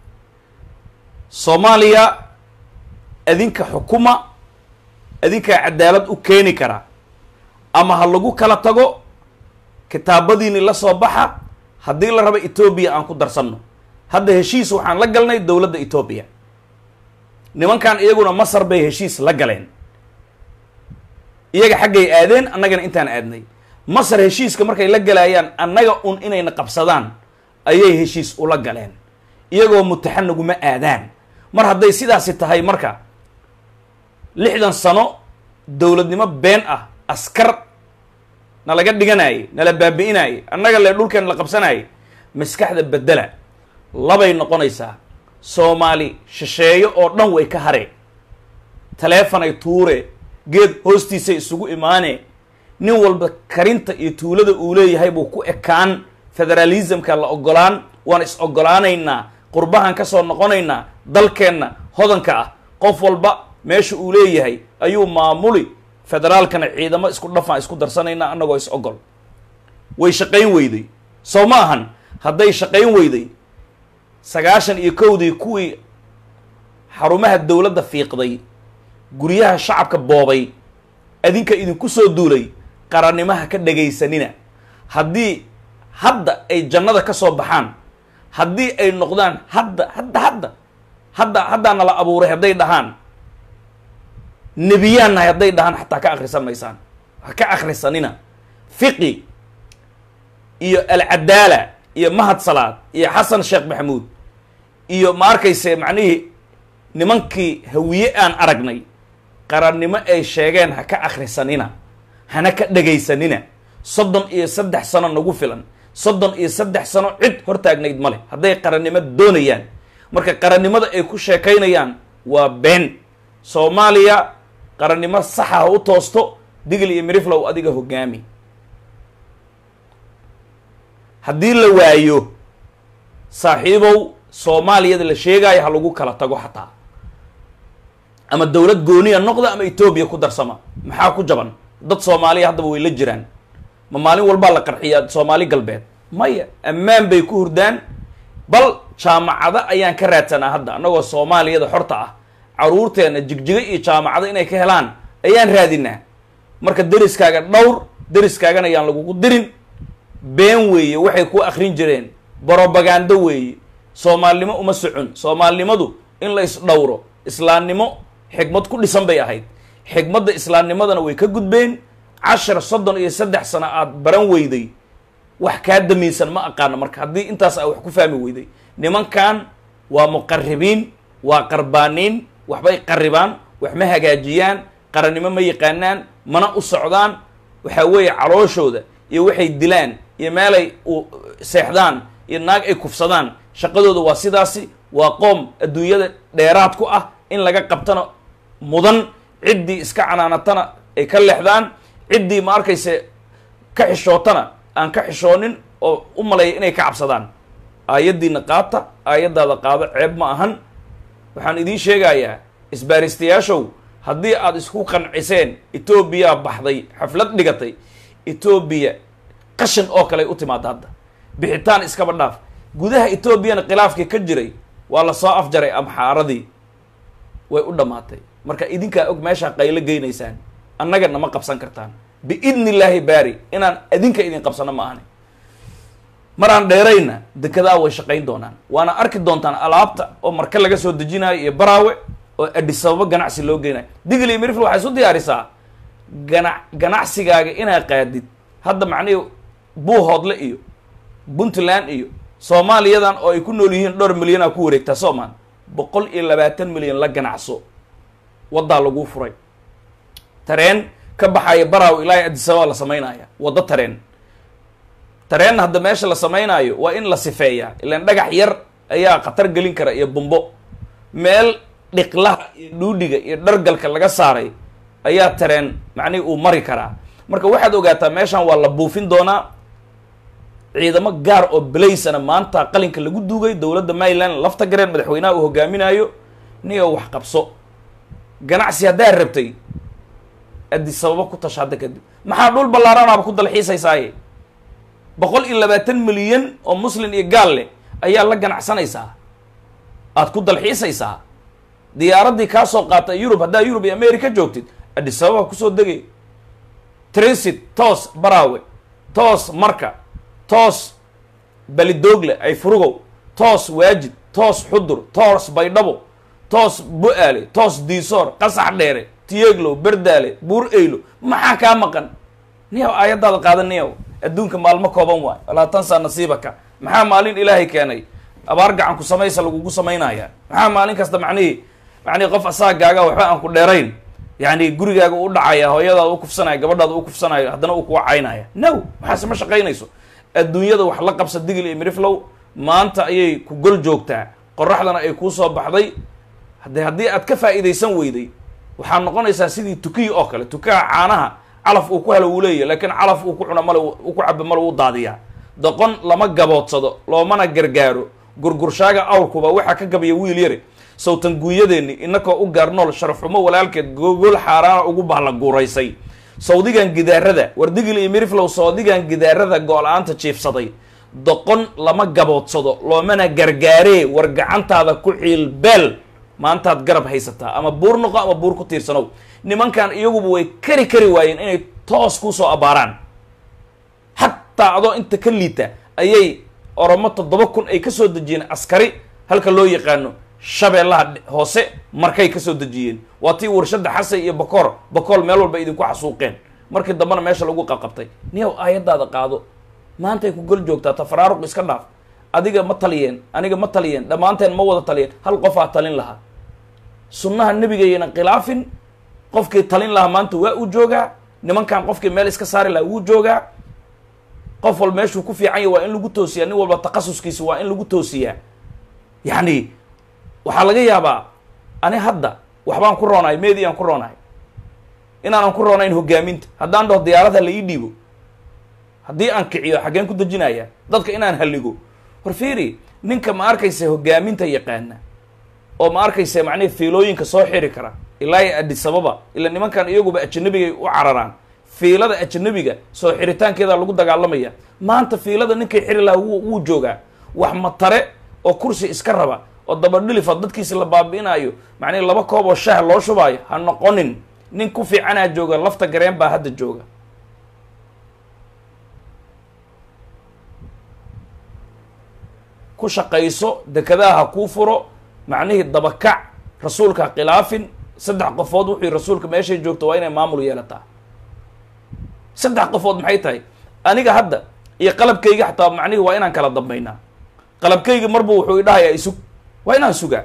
Soomaaliya adinka xukuma adinka cadaalad u keeni kara ama ha lagu kala tago kitaabadiini la soo baxa haddii la rabo Ethiopia aan ku darsanno hadda heshiis waxaan la galnay dawladda Ethiopia nimankan iyaguna Masar bay heshiis la galeen iyaga xaggay aadeen annagana intaan aadnay Masar heshiiska markay la galayaan annaga un inayna qabsadaan ayay heshiis ula galeen iyagoo mutaxannaguma aadaan mar hadday sidaasi tahay marka lixdan sano dawladnimo been ah askar nalaga dhiganay nala baabi'inay annaga le dhulkan la qabsanay maskaxda bedela labay noqonaysaa Soomaali shisheeyo oo dhan way ka hare telefoon ay tuure geed hoostiisa isugu imaane nin walba karinta iyo tuulada uu leeyahay buu ku ekaan federalismka la ogolaan waan is ogolaanaynaa qurbahan ka soo noqonaynaa dalkeenna hodanka ah qof walba meesha uu leeyahay ayuu maamuli federaalkana ciidamo isku dhafan isku darsanaynaa annagoo is ogol way shaqayn weyday soo ma ahan hadday shaqayn weyday sagaashan iyo kowdii kuwii xarumaha dawladda fiiqday guryaha shacabka boobay adinka idinku soo duulay qaranimaha ka dhagaysanina haddii hadda ay jannada ka soo baxaan haddii ay noqdaan hadda hadda hadda hadda hadda nala abuuray hadday dhahaan nebiyaannahay hadday dhahaan xataa ka akhrisan maysaan ha ka akhrisanina fiqi iyo alcadaala iyo mahad salaad iyo xasan sheekh maxamuud iyo ma arkayse macnihii nimankii hawiye aan aragnay qarannimo ay sheegeen ha ka akhrisanina hana ka dhagaysanina soddon iyo saddex sano nagu filan soddon iyo saddex sano cid hortaagnayd male hadday qarannimo doonayaan marka qarannimada ay ku sheekaynayaan waa been Soomaaliya qarannimo saxa ha u toosto digil iyo miriflow adiga hogaami haddii la waayo saaxiibow Soomaaliyada la sheegayo ha lagu kala tago xataa ama dawlad gooniya noqda ama Ethiopia ku darsama maxaa ku jaban dad Soomaaliya hadaba way la jiraan ma maalin walba la qarxiyaa Soomaali galbeed maya ammaan bay ku hurdaan bal jaamacado ayaan ka raadsanaa hadda annagoo soomaaliyada xorta ah caruurteena jigjiga iyo jaamacado inay ka helaan ayaan raadinaa marka deriskaaga dhowr deriskaagana ayaan lagugu dirin been weeye waxay ku akrin jireen brobagando weeye soomaalnimo uma socon soomaalnimadu in la isdhowro islaamnimo xigmad ku dhisan bay ahayd xigmadda islaamnimadana way ka gudbeen cashar soddon iyo saddex sano aad baran weyday wax kaa damiinsan ma aqaano marka haddii intaas aa wax ku fahmi weyday nimankan waa muqaribiin waa qarbaaniin waxbay qaribaan wax ma hagaajiyaan qarannimo ma yaqaanaan mana u socdaan waxaa weeye calooshooda iyo waxay dilaan iyo meelay u seexdaan iyo naag ay kufsadaan shaqadooda waa sidaasi waa qoom adduunyada dheeraad ku ah in laga qabtana mudan ciddii iska canaanatana ay ka leexdaan ciddii ma arkayse ka xishootana aan ka xishoonin oo u maleeya inay ka cabsadaan aayaddiina qaata aayaddaada qaado ceeb ma ahan waxaan idiin sheegayaa isbaaristayaashow haddii aada isku qanciseen etoobiya baxday xaflad dhigatay etoobiya qashin oo kale u timaada hadda bixitaan iskaba dhaaf gudaha etoobiyana khilaafkii ka jiray waa la soo afjaray amxaaradii way u dhammaatay marka idinkaa og meeshaa qaylo geynaysaan annagana ma qabsan kartaan biidni illaahi baari inaan idinka idin qabsano ma ahani maraan dheerayna dekedaa way shaqayn doonaan waana arki doontaan alaabta oo marka laga soo dejinayo iyo baraawe oo adhisababo ganacsi loo geynayo digli iyo mirifl waxay isu diyaarisaa gana ganacsigaaga inaa qaadid hadda macnihi buuhoodle iyo puntland iyo soomaaliyadan oo ay ku nool yihiin dhowr milyan aa ku wareegtaa soomaan boqol iyo labaatan milyan la ganacso waddaa laguu furay tareen ka baxaya baraaw ilaa adisababa la samaynaya waddo tareen tareen hadda meesha la samaynayo waa in la sifeeyaa ilaan dhagax yar ayaa khatar gelin kara iyo bumbo meel dhiqlaha iyo dhuudhiga iyo dhargalka laga saaray ayaa tareen macnihi uu mari karaa marka waxaad ogaataa meeshan waa la buufin doonaa ciidamo gaar oo belaysana maanta qalinka lagu duugay dowladda maryland lafta gareen madaxweynaha uu hogaaminayo niyo wax qabso ganacsi haddaad rabtay adisababa ku tasha hadda kadib maxaa dhul ballaaranaaba ku dalxiisaysaaye boqol iyo labaatan milyan oo muslin iyo gaal leh ayaa la ganacsanaysaa aad ku dalxiisaysaa diyaaraddii kaa soo qaata yurub haddaa yurub iyo america joogtid adisababa kusoo degay transit toos baraawe toos marka toos balidoogle ay furugow toos waajid toos xudur toos baydhabo toos bu-aale toos diisoor qasax dheere tiyeglow berdaale buur eylo maxaa kaa maqan niyaw aayaddaada qaadan niyaw adduunka maalmo kooban waay walaa tansaa nasiibaka maxaa maalin ilaahay keenay abaar gacan ku samaysa lagugu samaynaya maxaa maalin kasta macnihii macnihi qof asaagaaga waxba aan ku dheerayn yani gurigaaga u dhacaya hooyadaada u kufsanaya gabadhaada u kufsanayo haddana uu kuwa caynaya no maxaase ma shaqaynayso adduunyada wax la qabsa digil iyo miriflow maanta ayay ku gol joogtaa qoraxdana ay kuu soo baxday hade haddii aad ka faa'iidaysan weyday waxaad noqonaysaa sidii tukiyi oo kale tukaha caanaha calaf uu ku helo wuu leeyahy laakiin calaf uu ku cuno male u ku cabo male u daadiyaa doqon lama gaboodsado loomana gargaaro gurgurshaaga awrkuba waxaa ka gabaya wiil yare sawtan guunyadeenni inakoo u gaar nool sharaf xumo walaalkeed gogol xaaraana ugu bahla guuraysay sawdigan gidaarada war digil iyo miriflow sawdigan gidaarada go-la-aanta jiifsaday doqon lama gaboodsado loomana gargaaree war gacantaada ku xiil beel maantaad garab haysataa ama buur noqo ama buur ku tiirsanow nimankan iyaguba way kari kari waayeen inay toos kusoo abaaraan xataa adoo inta ka liita ayay oromo toddoba kun ay kasoo dejiyeen askari halka loo yaqaano shabeellaha hoose markay kasoo dejiyeen waa tii warshada xasay iyo bakoor bakool meel walba idinku xasuuqeen markii dambena meesha lagu qabqabtay niyow aayaddaada qaado maantay ku gol joogtaa tafaraaruq iska dhaaf adiga ma taliyeen aniga ma taliyeen dhammaanteen ma wada taliyeen hal qofaa talin lahaa sunnaha nebigayna khilaafin qofkii talin lahaa maanta waa uu joogaa nimankan qofkii meel iska saari lahaa wuu joogaa qof walba meeshuu ku fiican yahy waa in lagu toosiyaa nin walba takhasuskiisa waa in lagu toosiyaa yacni waxaa laga yaabaa ani hadda waxbaan ku roonahay meedi aan ku roonahay inaanan ku roonayn hogaaminta haddaan dhaho diyaarada la ii dhiibo haddii aan kiciyo xaggeen ku dejinaya dadka inaan halligo hor fiiri ninka ma arkaysa hogaaminta yaqaana oo ma arkaysa macnihi fiilooyinka soo xiri kara ilaa iyo adisababa ila nimankan iyaguba ajnabigay u cararaan fiilada ajnabiga soo xiritaankeeda lagu dagaalamaya maanta fiilada ninkay xiri lahaa wuu wuu joogaa wax matare oo kursi iska raba oo dabadhilifa dadkiisa la baabi'inayo macnaheed laba koob oo shaah loo shubaayo ha noqonin nin ku fiicanaa jooga lafta gareen baa hadda jooga ku shaqayso dekadaha ha kuu furo macnihii dabakac rasuulka ha khilaafin saddex qofood wuxuu rasuulka meeshay joogto waa inay maamul yeelataa saddex qofood maxay tahay aniga hadda iyo qalabkayga xataa macnihii waa inaan kala dambaynaa qalabkayga marba wuxuu idhahayaa isug waa inaan sugaa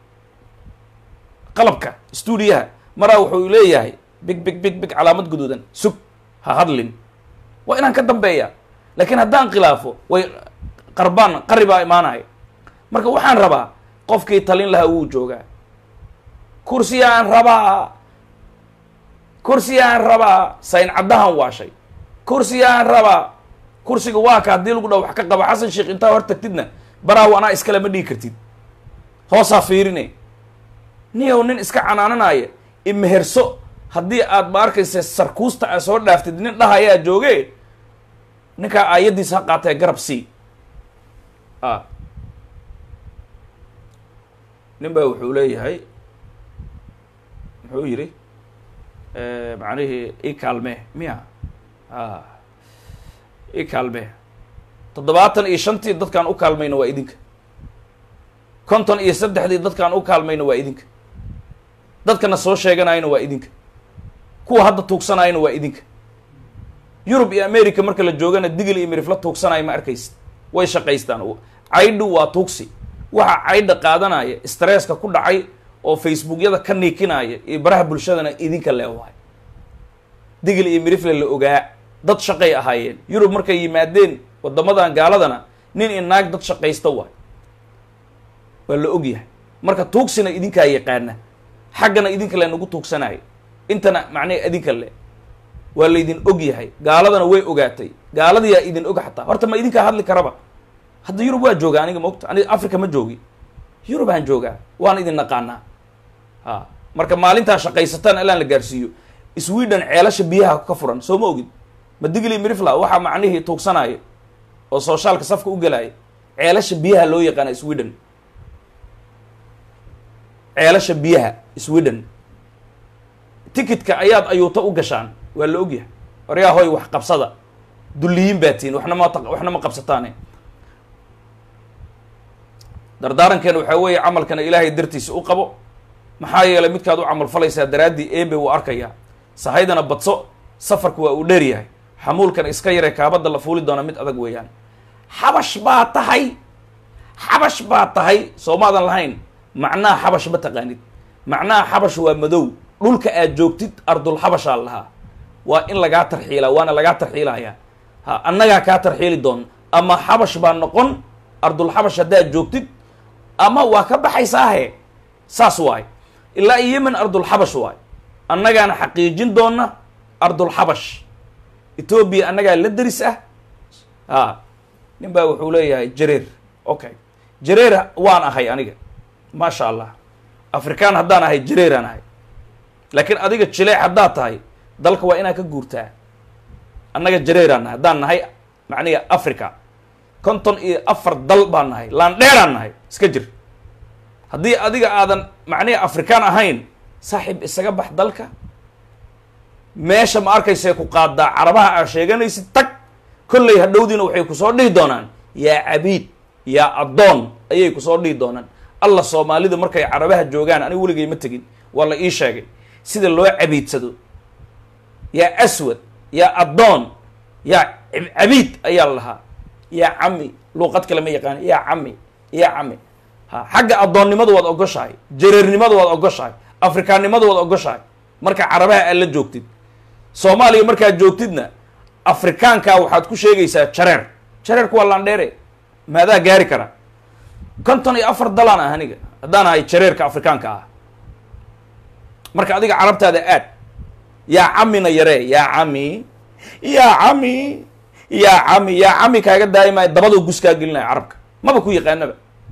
qalabka stuudiyaha maraa wuxuu leeyahay big big big big calaamad guduudan sug ha hadlin waa inaan ka dambeeya laakiin haddaan khilaafo way qarbaan qari baa imaanaya marka waxaan rabaa qofkii talin lahaa wuu joogaa kursiyaan rabaa kursiyaan rabaa sayn caddahan waashay kursiyaan rabaa kursiga waa ka haddii lagu dhaw wax ka qaba xasan sheekh intaa hor tagtidna baraaw anaa iskale ma dhigi kartid hoosaa fiirine niyow nin iska canaananaya imeherso haddii aad ma arkaysa sarkuusta aad soo dhaaftid nin dhahayaa jooge ninkaa aayaddiisa ha qaatee garab c a nin baa wuxuu leeyahay muxuu yidhi macnihii i kaalme miya a i kaalme toddobaatan iyo shantii dadkaan u kaalmayna waa idinka konton iyo saddexdii dadkaan u kaalmayna waa idinka dadkana soo sheeganayna waa idinka kuwa hadda tuugsanayna waa idinka yurub iyo america marka la joogana digil iyo mirifla tuugsanayo ma arkaysid way shaqaystaan caydhu waa tuugsi waxa caydha qaadanaya stresska ku dhacay oo facebookyada ka niikinaya iyo baraha bulshadana idinka leewahay digil iyo mirifle la ogaa dad shaqay ahaayeen yurub markay yimaadeen wadamadan gaaladana nin i naag dad shaqaysta waay waa la ogyahay marka tuugsina idinkaa yaqaana xaggana idinka le nagu tuugsanayo intana macnaha idinka le waa laydin og yahay gaaladana way ogaatay gaaladiyaa idin og xataa horta ma idinkaa hadli karaba hadda yurub waa joogaa aniga maogta aniga africa ma joogi yurub aan joogaa waan idin naqaanaa ha marka maalintaa shaqaysataan ilaan la gaarsiiyo sweden ceelasha biyaha ka furan soo ma ogid ma digli mirifla waxaa macnihii tuugsanayo oo soshaalka safka u gelaya ceelasha biyaha loo yaqaana sweden ceelasha biyaha sweden tikitka ayaad ayuuta u gashaan waa la ogyahay waryaa hoy wax qabsada dulliyiin baa tihin waxna ma waxna ma qabsataane dardaarankeena waxaa weeye camalkana ilaahay dartiisa u qabo maxaa yeelay midkaad u camal falaysaa daraaddii eebe wuu arkayaa sahaydana badso safarku waa uu dheer yahay xamuulkana iska yaree kaabadda la fuuli doona mid adag weeyaan xabash baa tahay xabash baa tahay soomaadan lahayn macnaha xabash ma taqaanid macnaha xabash waa madow dhulka aad joogtid ardul xabashaa lahaa waa in lagaa tarxiilaa waana lagaa tarxiilayaa ha annagaa kaa tarxiili doon ama xabash baa noqon ardul xabash haddaad joogtid ama waa ka baxaysaahe saas waay ilaa iyo yemen ardul xabash waay annagaana xaqiijin doona ardul xabash etoobiya annagaa la deris ah ha nin baa wuxuu leeyahay jareer okay jareer waan ahay aniga maasha allah afrikaan haddaan ahay jareeraan ahay laakiin adiga jileec haddaad tahay dalka waa inaad ka guurtaa annaga jareeraan nahay haddaan nahay macniga africa konton iyo afar dal baan nahay laandheeraan nahay iska jir haddii adiga aadan macnihi afrikaan ahayn saaxiib isaga bax dalka meesha ma arkaysa ku qaadaa carabaha aa sheeganaysid tag kollay hadhowdiina waxay kusoo dhihi doonaan yaa cabiid yaa addoon ayay kusoo dhihi doonaan alla soomaalida markay carabaha joogaan aniga weligay ma tegin waa la ii sheegay sida loo cabiidsado yaa aswad yaa addoon yaa cabiid ayaa la lahaa yaa cami luuqad kale ma yaqaan yaa cami yaa cami ha xagga addoonnimada waad ogoshahay jareernimada waad ogoshahay afrikaannimada waad ogoshahay marka carabaha aad la joogtid soomaaliya markaad joogtidna afrikaankaa waxaad ku sheegaysaa jareer jareerku waa laandheere maadaa gaari kara konton iyo afar dalaan ah aniga haddaan ahay jareerka afrikaanka ah marka adiga carabtaada aad yaa camina yaree yaa cami yaa cami yaa cami yaa cami kaaga daayimaayo dabadoo gus kaa gelinaya carabka maba ku yaqaanaba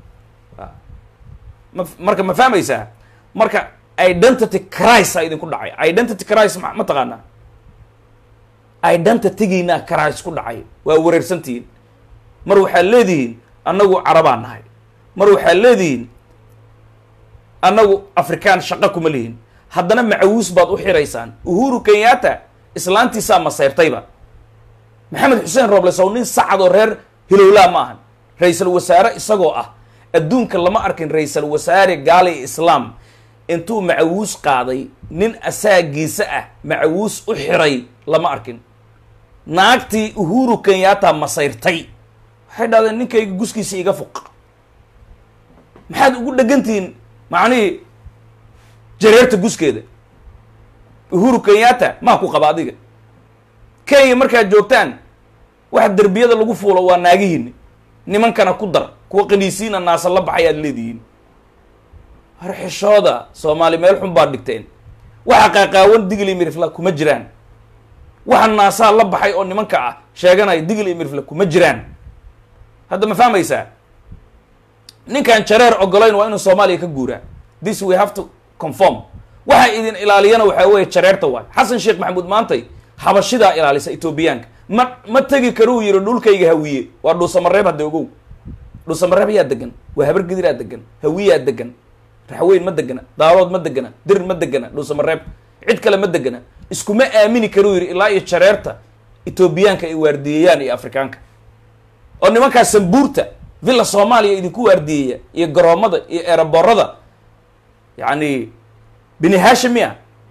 ma marka ma fahmaysaa marka identity crisis a idinku dhacay identity crisis ma ma taqaanaa ay dhanta tegaynaa karaa isku dhacay waa wareersantihiin mar waxaad leedihiin annagu carabaan nahay mar waxaad leedihiin annagu afrikaan shaqo kuma lihin haddana macawuus baad u xiraysaan uhuru kenyatta islaantiisaa maseyrtayba maxamed xuseen robles oo nin sacad oo reer hilowlaa ma ahan ra-iisul wasaare isagoo ah adduunka lama arkin ra-iisul wasaare gaala iyo islaam intuu macawuus qaaday nin asaagiisa ah macawuus u xiray lama arkin naagtii uhuru kenyatta masayrtay waxay dhahdeen ninkayga guskiisa iga fuq maxaad ugu dhegantihiin macnihii jareerta guskeeda uhuru kenyatta maa ku qaba adiga kenya markaad joogtaan waxa derbiyada lagu fuulo waa naagihiin nimankana ku dar kuwa qaniisiina naasa la baxay aad leedihiin harxishooda soomaali meel xun baad dhigteen waxa qaaqaawan digil iyo mirifla kuma jiraan waxa naasaa la baxay oo nimanka ah sheeganaya digil iyo mirifla kuma jiraan hadda ma fahmaysaa ninkan jareer ogolayn waa inuu soomaaliya ka guuraa this we have to conform waxa idin ilaaliyana waxaa weeye jareerta waay xasan sheekh maxamuud maantay xabashidaa ilaalisa etoobiyaanka ma ma tegi karuu yidhi dhulkayga hawiye waa dhuusamareeb hadda ogow dhuusamareeb yaa degan waa habargediraa degan hawiyaa degan raxweyn ma degana daarood ma degana dir ma degana dhuusamareeb cid kale ma degana iskuma aamini karuu yidhi ilaa iyo jareerta etoobiyaanka ay waardiyeeyaan iyo afrikaanka oo nimankaas sambuurta villa soomaaliya idinku waardiyeeya iyo garoomada iyo eeraboorada yacni bini hashimia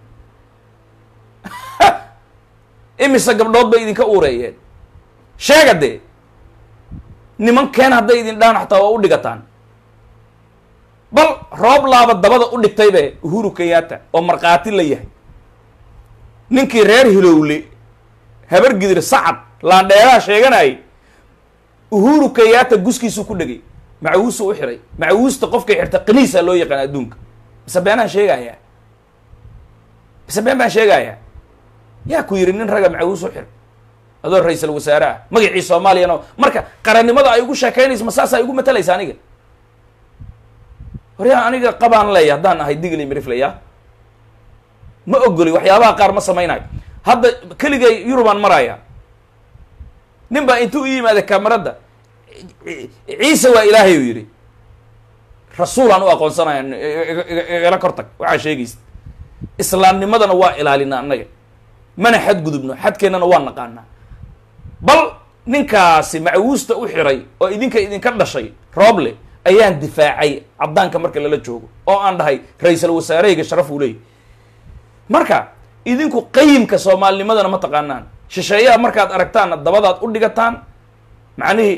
imise gabdhood bay idinka uureeyeen sheega dee nimankeen hadday idin dhaan xataa waa u dhigataan bal roob laaba dabada u dhigtaybe uhuru kenyatta oo markhaati la yahay ninkii reer hilowle habargidir sacad laandheeraha sheeganayay uhuru kenyatta guskiisuu ku dhegay macawuusuu u xiray macawuusta qofkay xirta qaniisa loo yaqaan adduunka bise beenaan sheegayaa bise been baan sheegayaa yaa ku yidhi nin raga macawuus u xir adoo ra-iisul wasaare ah magacii soomaaliyana marka qarannimada ay ugu sheekaynayso ma saasa ay ugu matalaysa aniga horyaa aniga qabaan leeya haddaan ahay digli miriflaya ma ogoli waxyaabaha qaar ma samaynayo hadda keligay yurubaan maraya nin baa intuu u yimaada kamarada ciise waa ilaahay uu yidhi rasuulaan u aqoonsanaya igala kor tag waxaa sheegaysa islaamnimadana waa ilaalinaa annaga mana xadgudubno xadkeennana waa naqaanaa bal ninkaasi macawuusta u xiray oo idinka idinka dhashay rooble ayaan difaacay caddaanka marka lala joogo oo aan dhahay ra-iisul wasaareyga sharaf uu leeyahy marka idinku qayimka soomaalinimadana ma taqaanaan shisheeyaha markaad aragtaanna dabadaad u dhigataan macnihii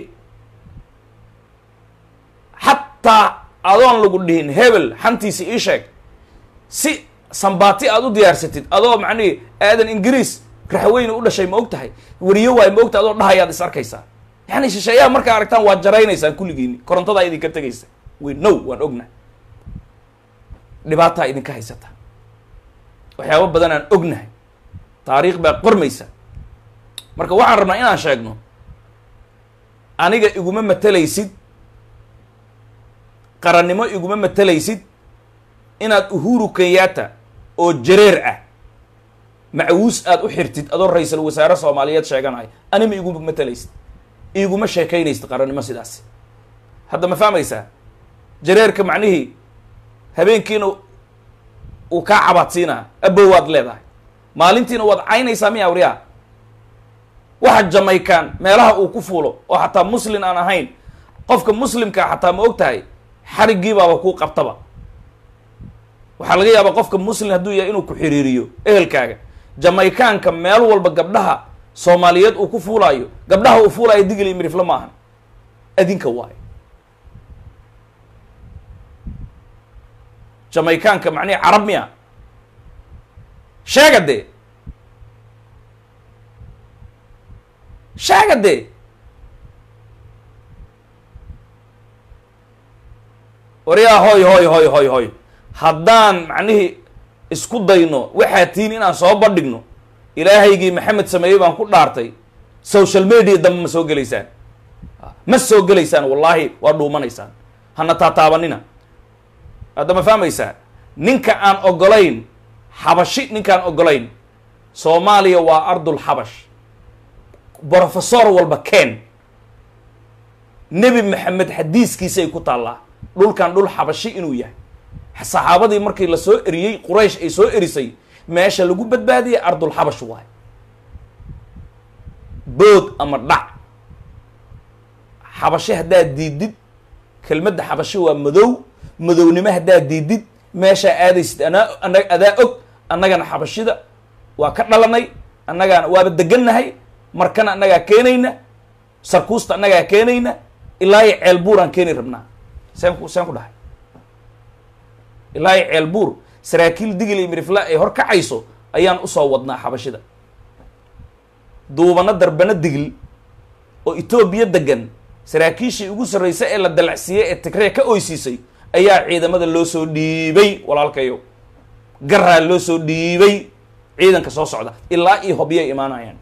xataa adoon lagu dhihin hebel xantiisi ii sheeg si sambaati aad u diyaarsatid adoo macnihii aadan ingiriis raxweyne u dhashay ma og tahay weriyo waay ma ogtahay adoo dhahayaad is arkaysaa yani shisheeyaha markaa aragtaan waad jaraynaysaan kulligiini korontadaa idinka tegaysa we know waan ognahay dhibaataa idinka haysata waxyaaba badan aan ognahay taariikh baa qormaysa marka waxaan rabnaa inaan sheegno aniga iguma matalaysid qarannimo iguma matalaysid inaad uhuru kenyatta oo jareer ah macawuus aad u xirtid adoo ra-iisul wasaare soomaaliyeed sheeganayo anima iguma matalaysid iguma sheekaynaysid qarannimo sidaas hadda ma fahmaysaa jareerka macnihii habeenkiina uu kaa cabaadsiinaa abow waad leedahay maalintiina waad caynaysaa miya awriyaa waxa jamaykaan meelaha uu ku fuulo oo xataa muslin aan ahayn qofka muslimkaa xataa ma og tahay xariggiibaaba kuu qabtaba waxaa laga yaabaa qofka muslim hadduu yahay inuu ku xiriiriyo ehelkaaga jamaykaanka meel walba gabdhaha soomaaliyeed uu ku fuulaayo gabdhaha uu fuulaayo digil iyo mirifle maahan adinka waayo jamaykaanka macnihi carab miya sheega dee sheega dee waryaa hoy hoy hoy hoy hoy haddaan macnihii isku dayno waxaa tiin inaan soo bandhigno ilaahaygii maxamed sameeyey baan ku dhaartay social media dambe ma soo gelaysaan ma soo gelaysaan wallaahi waa dhuumanaysaan hana taataabanina hadda ma fahmaysaa ninka aan ogolayn xabashi ninkaan ogolayn soomaaliya waa ardul xabash بروفيسور والبا كين نبي محمد حديث كيسي كوتا الله دول كان دول حبشي إنو يه صحابة دي مركي لسو إريي قريش أي سو إريسي ماشا لقو بدبادي أرض الحبش واي بود أمر دع حبشي هدا ديدد كلمة حبشي ومدو مدو نما هدا ديدد ماشا آديس أنا أنا أدا أك أنا جانا حبشي دا وكرنا لناي أنا جانا وابدقنا هاي مركنا أنا جا كينينا سركوست أنا جا كينينا إلاي علبوران كيني ربنا سامكو سامكو ده إلاي علبور سراكيل ديجلي مرفلا هرك عيسو أيان أصوّدنا حبشي دا دوبنا دربنا ديجل أو إثيوبيا دجن سراكيشي يقول الرئيسة إلا الدلعسية التكرية كأويسيسي أيا عيدا ماذا لوسو ديبي ولا الكيو قرر لوسو ديبي عيدا كسوس عدا إلا إيه هبيا إيمانا يعني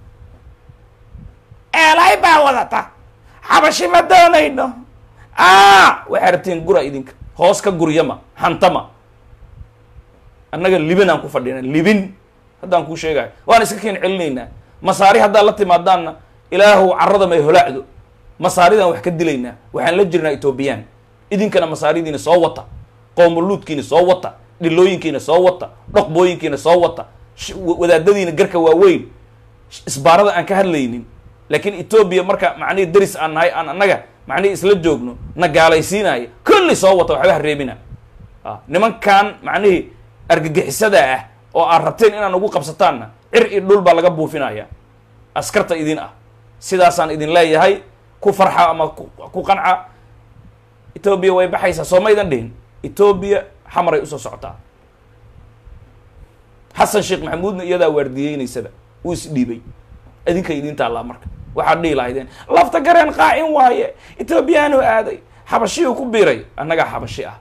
إلاي باوضتا حبشي مدانا إنه آه وحرتين قرى إذنك هوسكا قريما حنتما أنك الليبين أنكو فردينا الليبين هذا أنكو شيء وانا سكين علينا مصاري هذا التي مدانا إلهو عرض ما يهلعدو مصاري ذا وحكد لينا وحن لجرنا إتوبيان إذن كان مصاري دين صوتا قوم اللوت كين صوتا للوين كين صوتا رقبوين كين صوتا وذا دين جركا ووين إسبارة أنك هاللينين لكن إثيوبيا مركا معني درس عن هاي عن نجا معني إسلام جوجنو نجا على سيناء كل صوت وحبه الريبنا آه نمان كان معني أرجع حسده أو عرفتين إن نقول قبستنا إر الدول بالغ بو فينا يا أسكرت إذن أه سيداسان إذن لا يهاي كو فرحة أما كو قنعة إثيوبيا ويبحيسة سوما إذن دين إثيوبيا حمر يوسف سعطا حسن شيخ محمود يدا ورديين يسدا ويس ديبي إذن كيدين تعالى مرك waxaa dhihi lahaydeen lafta gareen qaacin waaye Ethiopiano aaday xabashiyo ku biiray annaga xabashi ah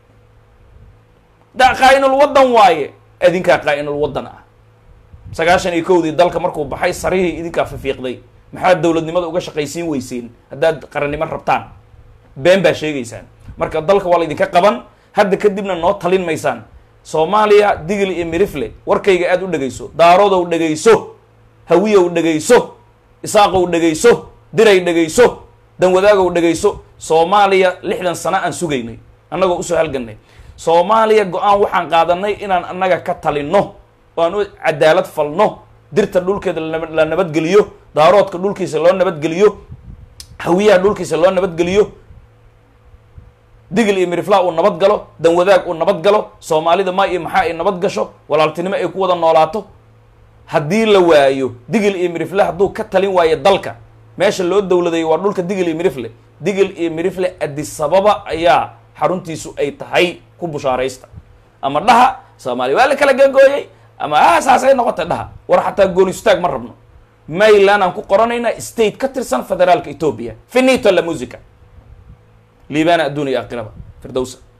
da qaa'inul wadan waaye idinka qaa'inul wadan ah sagaashan iyo kowdii dalka markuu baxay sarihii idinka fiiqday maxaa dawladnimada uga shaqaysiin weyseen haddaad qarannimo rabtaan been baa sheegaysaan marka dalka waa la idinka qaban hadda kadibna noo talin maysaan Soomaaliya digil iyo mirifle warkayga aad u dhageyso daarooda u dhageyso hawiya u dhageyso isaaqo u dhageyso diray dhageyso dan wadaaga u dhageyso Soomaaliya lixdan sano aan sugaynay annagoo u soo halganay Soomaaliya go'aan waxaan qaadanay inaan annaga ka talino oo aan cadaalad falno dirta dhulkeeda la nabad geliyo daaroodka dhulkiisa loo nabad geliyo hawiyaha dhulkiisa loo nabad geliyo digil iyo mirifla uu nabad galo dan wadaag uu nabad galo Soomaalida ma iyo maxaa ay nabad gasho walaaltinimo ay ku wada noolaato haddii la waayo digil iyo mirifle hadduu ka talin waayo dalka meesha loo dawladay waa dhulka digil iyo mirifle digil iyo mirifle Addis Ababa ayaa xaruntiisu ay tahay ku bushaaraysta ama dhaha Soomaali waa la kala gangooyay ama asaasay noqotay dhaha war xataa goon istaag ma rabno Maylan aan ku qoranayna state ka tirsan federaalka Ethiopia finito la musica liibana adduuniya aqraba firdawsa